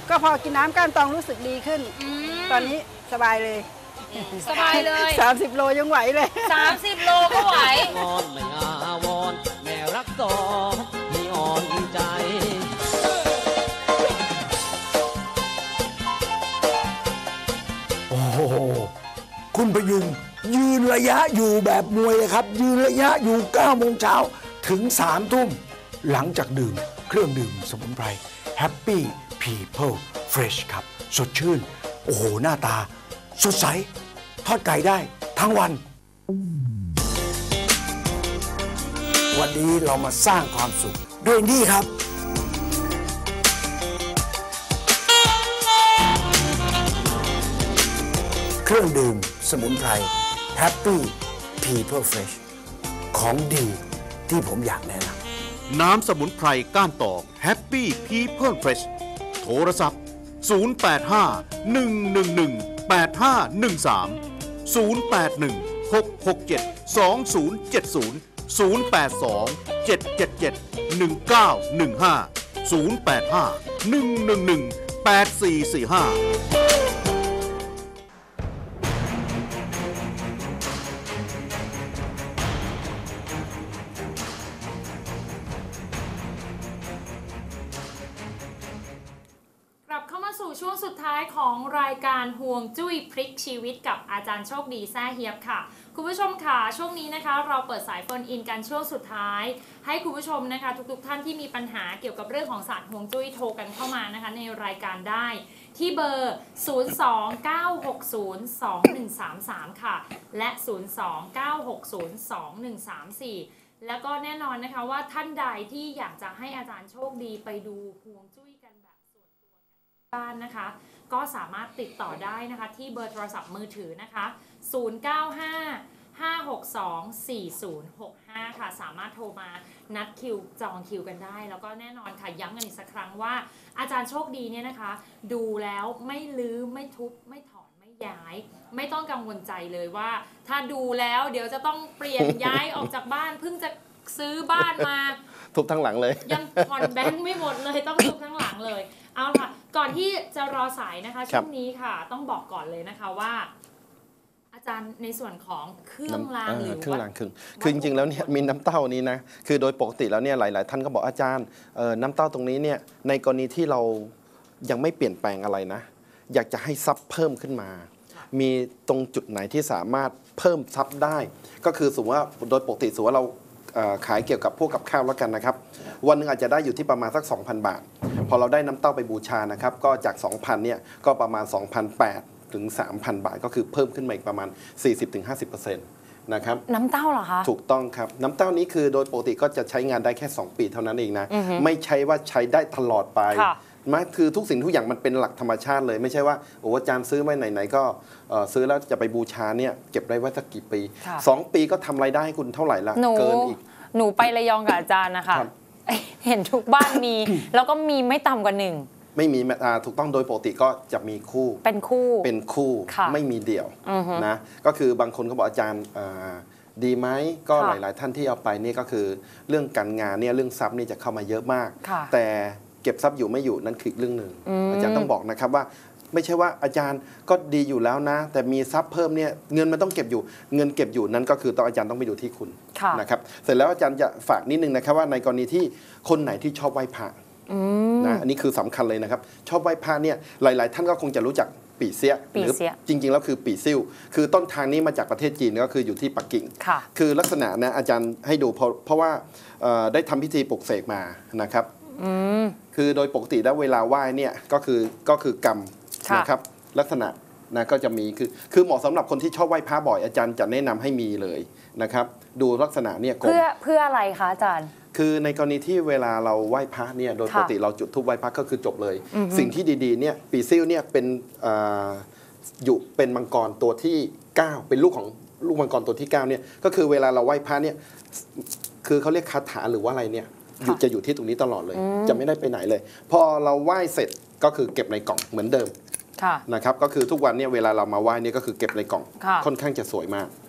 ก็พอกินน้ำก้านตองรู้สึกดีขึ้นตอนนี้สบายเลยสบายเลยสามสิบโลยังไหวเลยสามสิบโลก็ไหวงอนไม่อาวรแม่รักต่อมีอ่อนใจโอ้โหคุณพยุงยืนระยะอยู่แบบมวยเลยครับยืนระยะอยู่เก้าโมงเช้าถึงสามทุ่มหลังจากดื่มเครื่องดื่มสมุนไพร Happy People Fresh ครับสดชื่นโอ้โหหน้าตาสดใสทอดไก่ได้ทั้งวันวันนี้เรามาสร้างความสุขด้วยนี่ครับเครื่องดื่มสมุนไพร Happy People Fresh ของดีที่ผมอยากแนะนำน้ำสมุนไพรก้านตอก Happy People Fresh โทรศัพท์ศูนย์ แปด ห้า หนึ่ง หนึ่ง หนึ่ง แปด ห้า หนึ่ง สาม ศูนย์ แปด หนึ่ง หก หก เจ็ด สอง ศูนย์ เจ็ด ศูนย์ ศูนย์ แปด สอง เจ็ด เจ็ด เจ็ด หนึ่ง เก้า หนึ่ง ห้า ศูนย์ แปด ห้า หนึ่ง หนึ่ง หนึ่ง แปด สี่ สี่ ห้าสู่ช่วงสุดท้ายของรายการห่วงจุ้ยพลิกชีวิตกับอาจารย์โชคดีแซ่เฮียบค่ะคุณผู้ชมค่ะช่วงนี้นะคะเราเปิดสายโฟนอินกันช่วงสุดท้ายให้คุณผู้ชมนะคะทุกๆท่านที่มีปัญหาเกี่ยวกับเรื่องของศาสตร์ห่วงจุ้ยโทรกันเข้ามานะคะในรายการได้ที่เบอร์ ศูนย์ สอง เก้า หก ศูนย์ สอง หนึ่ง สาม สาม ค่ะและ ศูนย์ สอง เก้า หก ศูนย์ สอง หนึ่ง สาม สี่ แล้วก็แน่นอนนะคะว่าท่านใดที่อยากจะให้อาจารย์โชคดีไปดูห่วงจุ้ยกันแบบส่วนตัวกันบ้านนะคะก็สามารถติดต่อได้นะคะที่เบอร์โทรศัพท์มือถือนะคะศูนย์ เก้า ห้า ห้า หก สอง สี่ ศูนย์ หก ห้าค่ะสามารถโทรมานัดคิวจองคิวกันได้แล้วก็แน่นอนค่ะย้ำกันอีกสักครั้งว่าอาจารย์โชคดีเนี่ยนะคะดูแล้วไม่ลื้อไม่ทุบไม่ถอนไม่ย้ายไม่ต้องกังวลใจเลยว่าถ้าดูแล้วเดี๋ยวจะต้องเปลี่ยนย้ายออกจากบ้านเพิ่งจะซื้อบ้านมาทุบทั้งหลังเลยยังผ่อนแบงค์ไม่หมดเลยต้องทุบทั้งหลังเลยเอาค่ะก่อนที่จะรอสายนะคะช่วงนี้ค่ะต้องบอกก่อนเลยนะคะว่าอาจารย์ในส่วนของเครื่องรางหรือเครื่องรางคือคือจริงๆแล้วเนี่ยมีน้ำเต้านี้นะคือโดยปกติแล้วเนี่ยหลายๆท่านก็บอกอาจารย์น้ำเต้าตรงนี้เนี่ยในกรณีที่เรายังไม่เปลี่ยนแปลงอะไรนะอยากจะให้ซับเพิ่มขึ้นมามีตรงจุดไหนที่สามารถเพิ่มซับได้ก็คือสมมติว่าโดยปกติสมมติว่าเราขายเกี่ยวกับพวกกับข้าวแล้วกันนะครับวันหนึ่งอาจจะได้อยู่ที่ประมาณสัก สองพัน บาทพอเราได้น้ำเต้าไปบูชานะครับก็จาก สองพัน เนี่ยก็ประมาณ สองพันแปดร้อย ถึง สามพัน บาทก็คือเพิ่มขึ้นมาอีกประมาณ สี่สิบถึงห้าสิบเปอร์เซ็นต์ นะครับน้ำเต้าเหรอคะถูกต้องครับน้ำเต้านี้คือโดยปกติก็จะใช้งานได้แค่สองปีเท่านั้นเองนะไม่ใช่ว่าใช้ได้ตลอดไปมันคือทุกสิ่งทุกอย่างมันเป็นหลักธรรมชาติเลยไม่ใช่ว่าโอ้อาจารย์ซื้อไว้ไหนๆก็ซื้อแล้วจะไปบูชาเนี่ยเก็บได้ไว้สักกี่ปีสองปีก็ทำรายได้ให้คุณเท่าไหร่ละเกินอีกหนูไประยองกับอาจารย์นะคะเห็นทุกบ้านมีแล้วก็มีไม่ต่ำกว่าหนึ่งไม่มีถูกต้องโดยปกติก็จะมีคู่เป็นคู่เป็นคู่ไม่มีเดี่ยวนะก็คือบางคนก็บอกอาจารย์ดีไหมก็หลายๆท่านที่เอาไปนี่ก็คือเรื่องการงานเนี่ยเรื่องทรัพย์นี่จะเข้ามาเยอะมากแต่เก็บทรัพย์อยู่ไม่อยู่นั่นคือเรื่องหนึ่งอาจารย์ต้องบอกนะครับว่าไม่ใช่ว่าอาจารย์ก็ดีอยู่แล้วนะแต่มีทรัพย์เพิ่มเนี่ยเงินมันต้องเก็บอยู่เงินเก็บอยู่นั้นก็คือต้องอาจารย์ต้องไปดูที่คุณนะครับเสร็จแล้วอาจารย์จะฝากนิดนึงนะครับว่าในกรณีที่คนไหนที่ชอบไหว้พระนะอันนี้คือสำคัญเลยนะครับชอบไหว้พระเนี่ยหลายๆท่านก็คงจะรู้จักปี่เสียหรือจริงๆแล้วคือปี่ซิ่วคือต้นทางนี้มาจากประเทศจีนก็คืออยู่ที่ปักกิ่งคือลักษณะนะอาจารย์ให้ดูเพราะเพราะว่าได้ทำพิธีปลุกเสกมานะครับคือโดยปกติแล้วเวลาไหว้เนี่ยก็คือก็คือกรรมนะครับลักษณะนะก็จะมีคือคือเหมาะสำหรับคนที่ชอบไหว้พระบ่อยอาจารย์จะแนะนำให้มีเลยนะครับดูลักษณะเนี่ยเพื่อเพื่ออะไรคะอาจารย์คือในกรณีที่เวลาเราไหว้พระเนี่ยโดยปกติเราจุดธูปไหว้พระก็คือจบเลยสิ่งที่ดีๆเนี่ยปีซิ่วเนี่ยเป็นอยู่เป็นมังกรตัวที่เก้าเป็นลูกของลูกมังกรตัวที่เก้าเนี่ยก็คือเวลาเราไหว้พระเนี่ยคือเขาเรียกคาถาหรือว่าอะไรเนี่ยอยู่จะอยู่ที่ตรงนี้ตลอดเลยจะไม่ได้ไปไหนเลยพอเราไหว้เสร็จก็คือเก็บในกล่องเหมือนเดิมนะครับก็คือทุกวันเนี่ยเวลาเรามาไหว้เนี่ยก็คือเก็บในกล่องค่อนข้างจะสวยมาก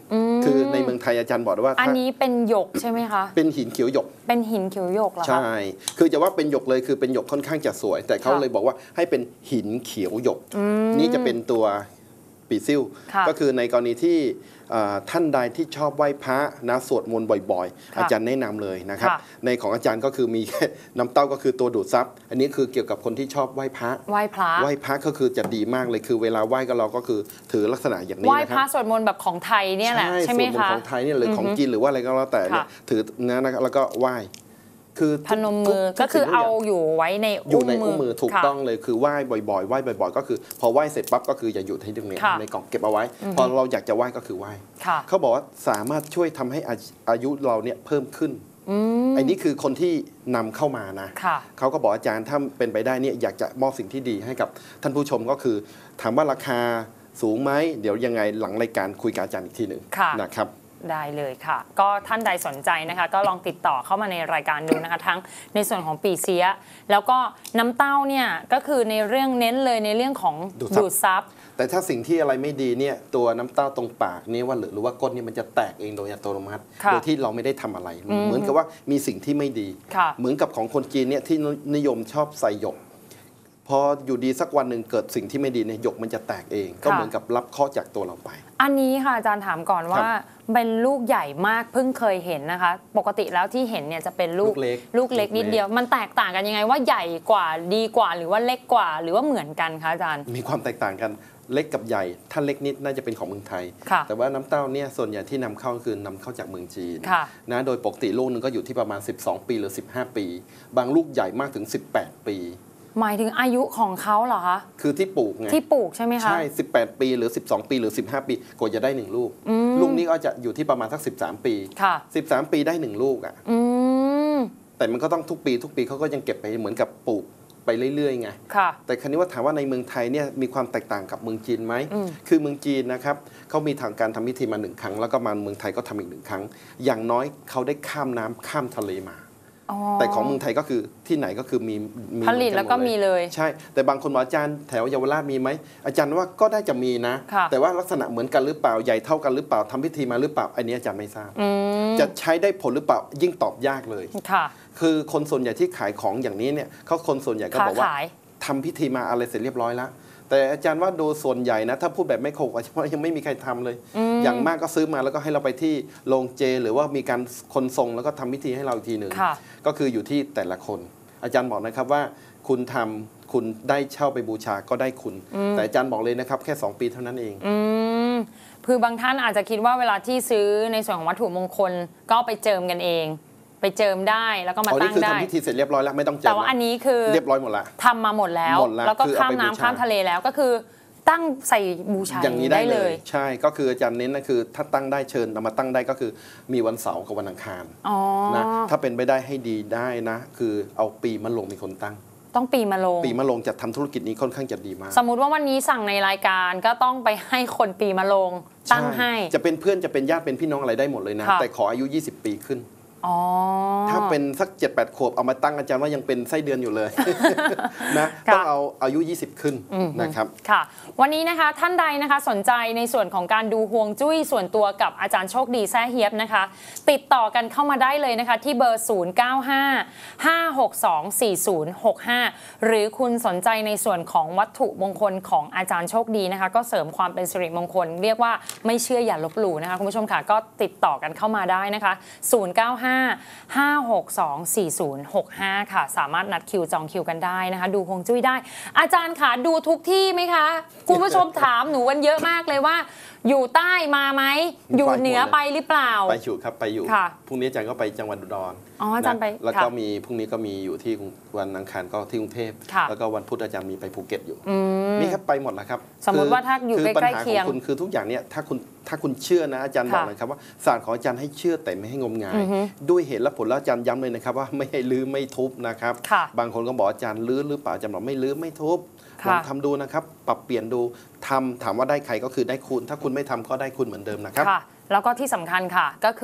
คือในเมืองไทยอาจารย์บอกว่าอันนี้เป็นหยกใช่ไหมคะเป็นหินเขียวหยกเป็นหินเขียวหยกเหรอคะใช่คือจะว่าเป็นหยกเลยคือเป็นหยกค่อนข้างจะสวยแต่เขาเลยบอกว่าให้เป็นหินเขียวหยกนี่จะเป็นตัวปีซิ่วก็คือในกรณีที่ท่านใดที่ชอบไหว้พระนะสวดมนต์บ่อยๆอาจารย์แนะนำเลยนะครับในของอาจารย์ก็คือมีน้ำเต้าก็คือตัวดูดซับอันนี้คือเกี่ยวกับคนที่ชอบไหว้พระไหว้พระไหว้พระก็คือจะดีมากเลยคือเวลาไหว้กับเราก็คือถือลักษณะอย่างนี้นะครับไหว้พระสวดมนต์แบบของไทยเนี่ยแหละใช่ไหมคะสวดมนต์ของไทยเนี่ยหรือของจีนหรือว่าอะไรก็แล้วแต่เนี่ยถือนะแล้วก็ไหว้คือพนมมือก็คือเอาอยู่ไว้ในอุ้มมือถูกต้องเลยคือไหว้บ่อยๆไหว้บ่อยๆก็คือพอไหว้เสร็จปั๊บก็คืออย่าหยุดให้ตรงนี้ในกล่องเก็บเอาไว้พอเราอยากจะไหว้ก็คือไหว้เขาบอกว่าสามารถช่วยทำให้อายุเราเนี่ยเพิ่มขึ้นอันนี้คือคนที่นำเข้ามานะเขาก็บอกอาจารย์ถ้าเป็นไปได้เนี่ยอยากจะมอบสิ่งที่ดีให้กับท่านผู้ชมก็คือถามว่าราคาสูงไหมเดี๋ยวยังไงหลังรายการคุยกับอาจารย์อีกทีหนึ่งนะครับได้เลยค่ะก็ท่านใดสนใจนะคะก็ลองติดต่อเข้ามาในรายการดูนะคะทั้งในส่วนของปีเสียแล้วก็น้ำเต้าเนี่ยก็คือในเรื่องเน้นเลยในเรื่องของดูดซับแต่ถ้าสิ่งที่อะไรไม่ดีเนี่ยตัวน้ำเต้าตรงปากนี่ว่าหรือว่าก้นนี่มันจะแตกเองโดยอัตโนมัติโดยที่เราไม่ได้ทำอะไรเหมือนกับว่ามีสิ่งที่ไม่ดีเหมือนกับของคนจีนเนี่ยที่นิยมชอบใส่หยกพออยู่ดีสักวันหนึ่งเกิดสิ่งที่ไม่ดีเนี่ยหยกมันจะแตกเองก็เหมือนกับรับข้อจากตัวเราไปอันนี้ค่ะอาจารย์ถามก่อนว่าเป็นลูกใหญ่มากเพิ่งเคยเห็นนะคะปกติแล้วที่เห็นเนี่ยจะเป็นลูกเล็กลูกเล็กนิดเดียวมันแตกต่างกันยังไงว่าใหญ่กว่าดีกว่าหรือว่าเล็กกว่าหรือว่าเหมือนกันคะอาจารย์มีความแตกต่างกันเล็กกับใหญ่ถ้าเล็กนิดน่าจะเป็นของเมืองไทยแต่ว่าน้ำเต้าเนี่ยส่วนใหญ่ที่นำเข้าคือนำเข้าจากเมืองจีนนะโดยปกติลูกนึงก็อยู่ที่ประมาณสิบสองปีหรือสิบห้าปีบางลูกใหญ่มากถึงสิบแปดปีหมายถึงอายุของเขาเหรอคะคือที่ปลูกไงที่ปลูกใช่ไหมคะใช่สิบแปดปีหรือสิบสองปีหรือสิบห้าปีกว่าจะได้หนึ่งลูกลูกนี้ก็จะอยู่ที่ประมาณสักสิบสามปีค่ะสิบสามปีได้หนึ่งลูกอ่ะแต่มันก็ต้องทุกปีทุกปีเขาก็ยังเก็บไปเหมือนกับปลูกไปเรื่อยๆไงแต่คราวนี้ว่าถามว่าในเมืองไทยเนี่ยมีความแตกต่างกับเมืองจีนไหมคือเมืองจีนนะครับเขามีทางการทำพิธีมาหนึ่งครั้งแล้วก็มาเมืองไทยก็ทำอีกหนึ่งครั้งอย่างน้อยเขาได้ข้ามน้ำข้ามทะเลมาแต่ของเมืองไทยก็คือที่ไหนก็คือมีผลิตแล้วก็มีเลยใช่แต่บางคนบอกอาจารย์แถวเยาวราชมีไหมอาจารย์ว่าก็ได้จะมีนะแต่ว่าลักษณะเหมือนกันหรือเปล่าใหญ่เท่ากันหรือเปล่าทำพิธีมาหรือเปล่าอันนี้อาจารย์ไม่ทราบจะใช้ได้ผลหรือเปล่ายิ่งตอบยากเลยคือคนส่วนใหญ่ที่ขายของอย่างนี้เนี่ยเขาคนส่วนใหญ่ก็บอกว่าทำพิธีมาอะไรเสร็จเรียบร้อยแล้วแต่อาจารย์ว่าดูส่วนใหญ่นะถ้าพูดแบบไม่โขกอาจารย์ว่ายังไม่มีใครทำเลย อ, อย่างมากก็ซื้อมาแล้วก็ให้เราไปที่โรงเจหรือว่ามีการคนส่งแล้วก็ทำพิธีให้เราอีกทีหนึ่งก็คืออยู่ที่แต่ละคนอาจารย์บอกนะครับว่าคุณทำคุณได้เช่าไปบูชาก็ได้คุณแต่อาจารย์บอกเลยนะครับแค่สองปีเท่านั้นเองคือบางท่านอาจจะคิดว่าเวลาที่ซื้อในส่วนของวัตถุมงคลก็ไปเจิมกันเองไปเจิมได้แล้วก็มาตั้งได้ทำพิธีเสร็จเรียบร้อยแล้วไม่ต้องเจิมแต่ว่าอันนี้คือเรียบร้อยหมดละทำมาหมดแล้วแล้วก็ข้ามน้ำข้ามทะเลแล้วก็คือตั้งใส่บูชาอย่างนี้ได้เลยใช่ก็คืออาจารย์เน้นนะคือถ้าตั้งได้เชิญเอามาตั้งได้ก็คือมีวันเสาร์กับวันอังคารนะถ้าเป็นไปได้ให้ดีได้นะคือเอาปีมะโรงมีคนตั้งต้องปีมะโรงปีมะโรงจะทำธุรกิจนี้ค่อนข้างจะดีมากสมมุติว่าวันนี้สั่งในรายการก็ต้องไปให้คนปีมะโรงตั้งให้จะเป็นเพื่อนจะเป็นญาติเป็นพี่น้องอะไรได้หมดเลยนะแต่ขออายุยี่สิบปีขึ้นถ้าเป็นสัก เจ็ดแปด ขวบเอามาตั้งอาจารย์ว่ายังเป็นไส้เดือนอยู่เลยนะต้องเอาอายุยี่สิบขึ้นนะครับค่ะวันนี้นะคะท่านใดนะคะสนใจในส่วนของการดูฮวงจุ้ยส่วนตัวกับอาจารย์โชคดีแซ่เฮียบนะคะติดต่อกันเข้ามาได้เลยนะคะที่เบอร์ศูนย์ เก้า ห้า ห้า หก สอง สี่ ศูนย์ หก ห้าหรือคุณสนใจในส่วนของวัตถุมงคลของอาจารย์โชคดีนะคะก็เสริมความเป็นสิริมงคลเรียกว่าไม่เชื่ออย่าลบหลู่นะคะคุณผู้ชมค่ะก็ติดต่อกันเข้ามาได้นะคะศูนย์ เก้า ห้า ห้า หก สอง สี่ ศูนย์ หก ห้าค่ะสามารถนัดคิวจองคิวกันได้นะคะดูฮวงจุ้ยได้อาจารย์ค่ะดูทุกที่ไหมคะคุณผู้ชมถามหนูกันเยอะมากเลยว่าอยู่ใต้มาไหมอยู่เหนือไปหรือเปล่าไปอยู่ครับไปอยู่พรุ่งนี้อาจารย์ก็ไปจังหวัดอุดรอ๋ออาจารย์ไปแล้วก็มีพรุ่งนี้ก็มีอยู่ที่วันอังคารก็ที่กรุงเทพแล้วก็วันพุธอาจารย์มีไปภูเก็ตอยู่นี่ครับไปหมดแล้วครับสมมติว่าถ้าอยู่ใกล้ๆเคียงคุณคือทุกอย่างเนี่ยถ้าคุณถ้าคุณเชื่อนะอาจารย์บอกเลยครับว่าศาสตร์ของอาจารย์ให้เชื่อแต่ไม่ให้งมงายด้วยเหตุและผลแล้วอาจารย์ย้ำเลยนะครับว่าไม่ให้ลื้อไม่ทุบนะครับบางคนก็บอกอาจารย์ลื้อหรือเปล่าอาจารย์บอกไม่ลื้อไม่ทุบลองทำดูนะครับปรับเปลี่ยนดูทำถามว่าได้ใครก็คือได้คุณถ้าคุณไม่ทำก็ได้คุณเหมือนเดิมนะครับแล้วก็ที่สำคัญค่ะก็คือ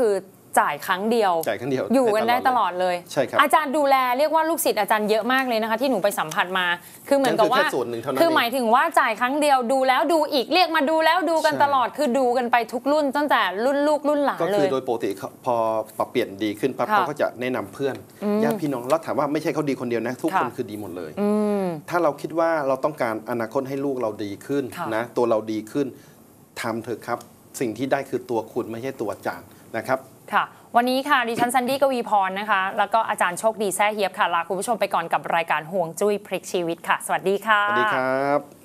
จ่ายครั้งเดียวจ่ายครั้งเดียวอยู่กันได้ตลอดเลยใช่ครับอาจารย์ดูแลเรียกว่าลูกศิษย์อาจารย์เยอะมากเลยนะคะที่หนูไปสัมผัสมาคือเหมือนกับว่าคือหมายถึงว่าจ่ายครั้งเดียวดูแล้วดูอีกเรียกมาดูแล้วดูกันตลอดคือดูกันไปทุกรุ่นตั้งแต่รุ่นลูกรุ่นหลานเลยก็คือโดยปกติพอปรับเปลี่ยนดีขึ้นปั๊บเขาก็จะแนะนำเพื่อนญาติพี่น้องแล้วถามว่าไม่ใช่เขาดีคนเดียวนะทุกคนคือดีหมดเลยถ้าเราคิดว่าเราต้องการอนาคตให้ลูกเราดีขึ้นนะตัวเราดีขึ้นทำเถอะครับสิ่งที่ได้คือตัวคุณไม่ใช่ตัวอาจารย์นะครับค่ะวันนี้ค่ะดิฉันซันดี้กวีพรนะคะแล้วก็อาจารย์โชคดีแซ่เฮียบค่ะลาคุณผู้ชมไปก่อนกับรายการห่วงจุ้ยพลิกชีวิตค่ะสวัสดีค่ะสวัสดีครับ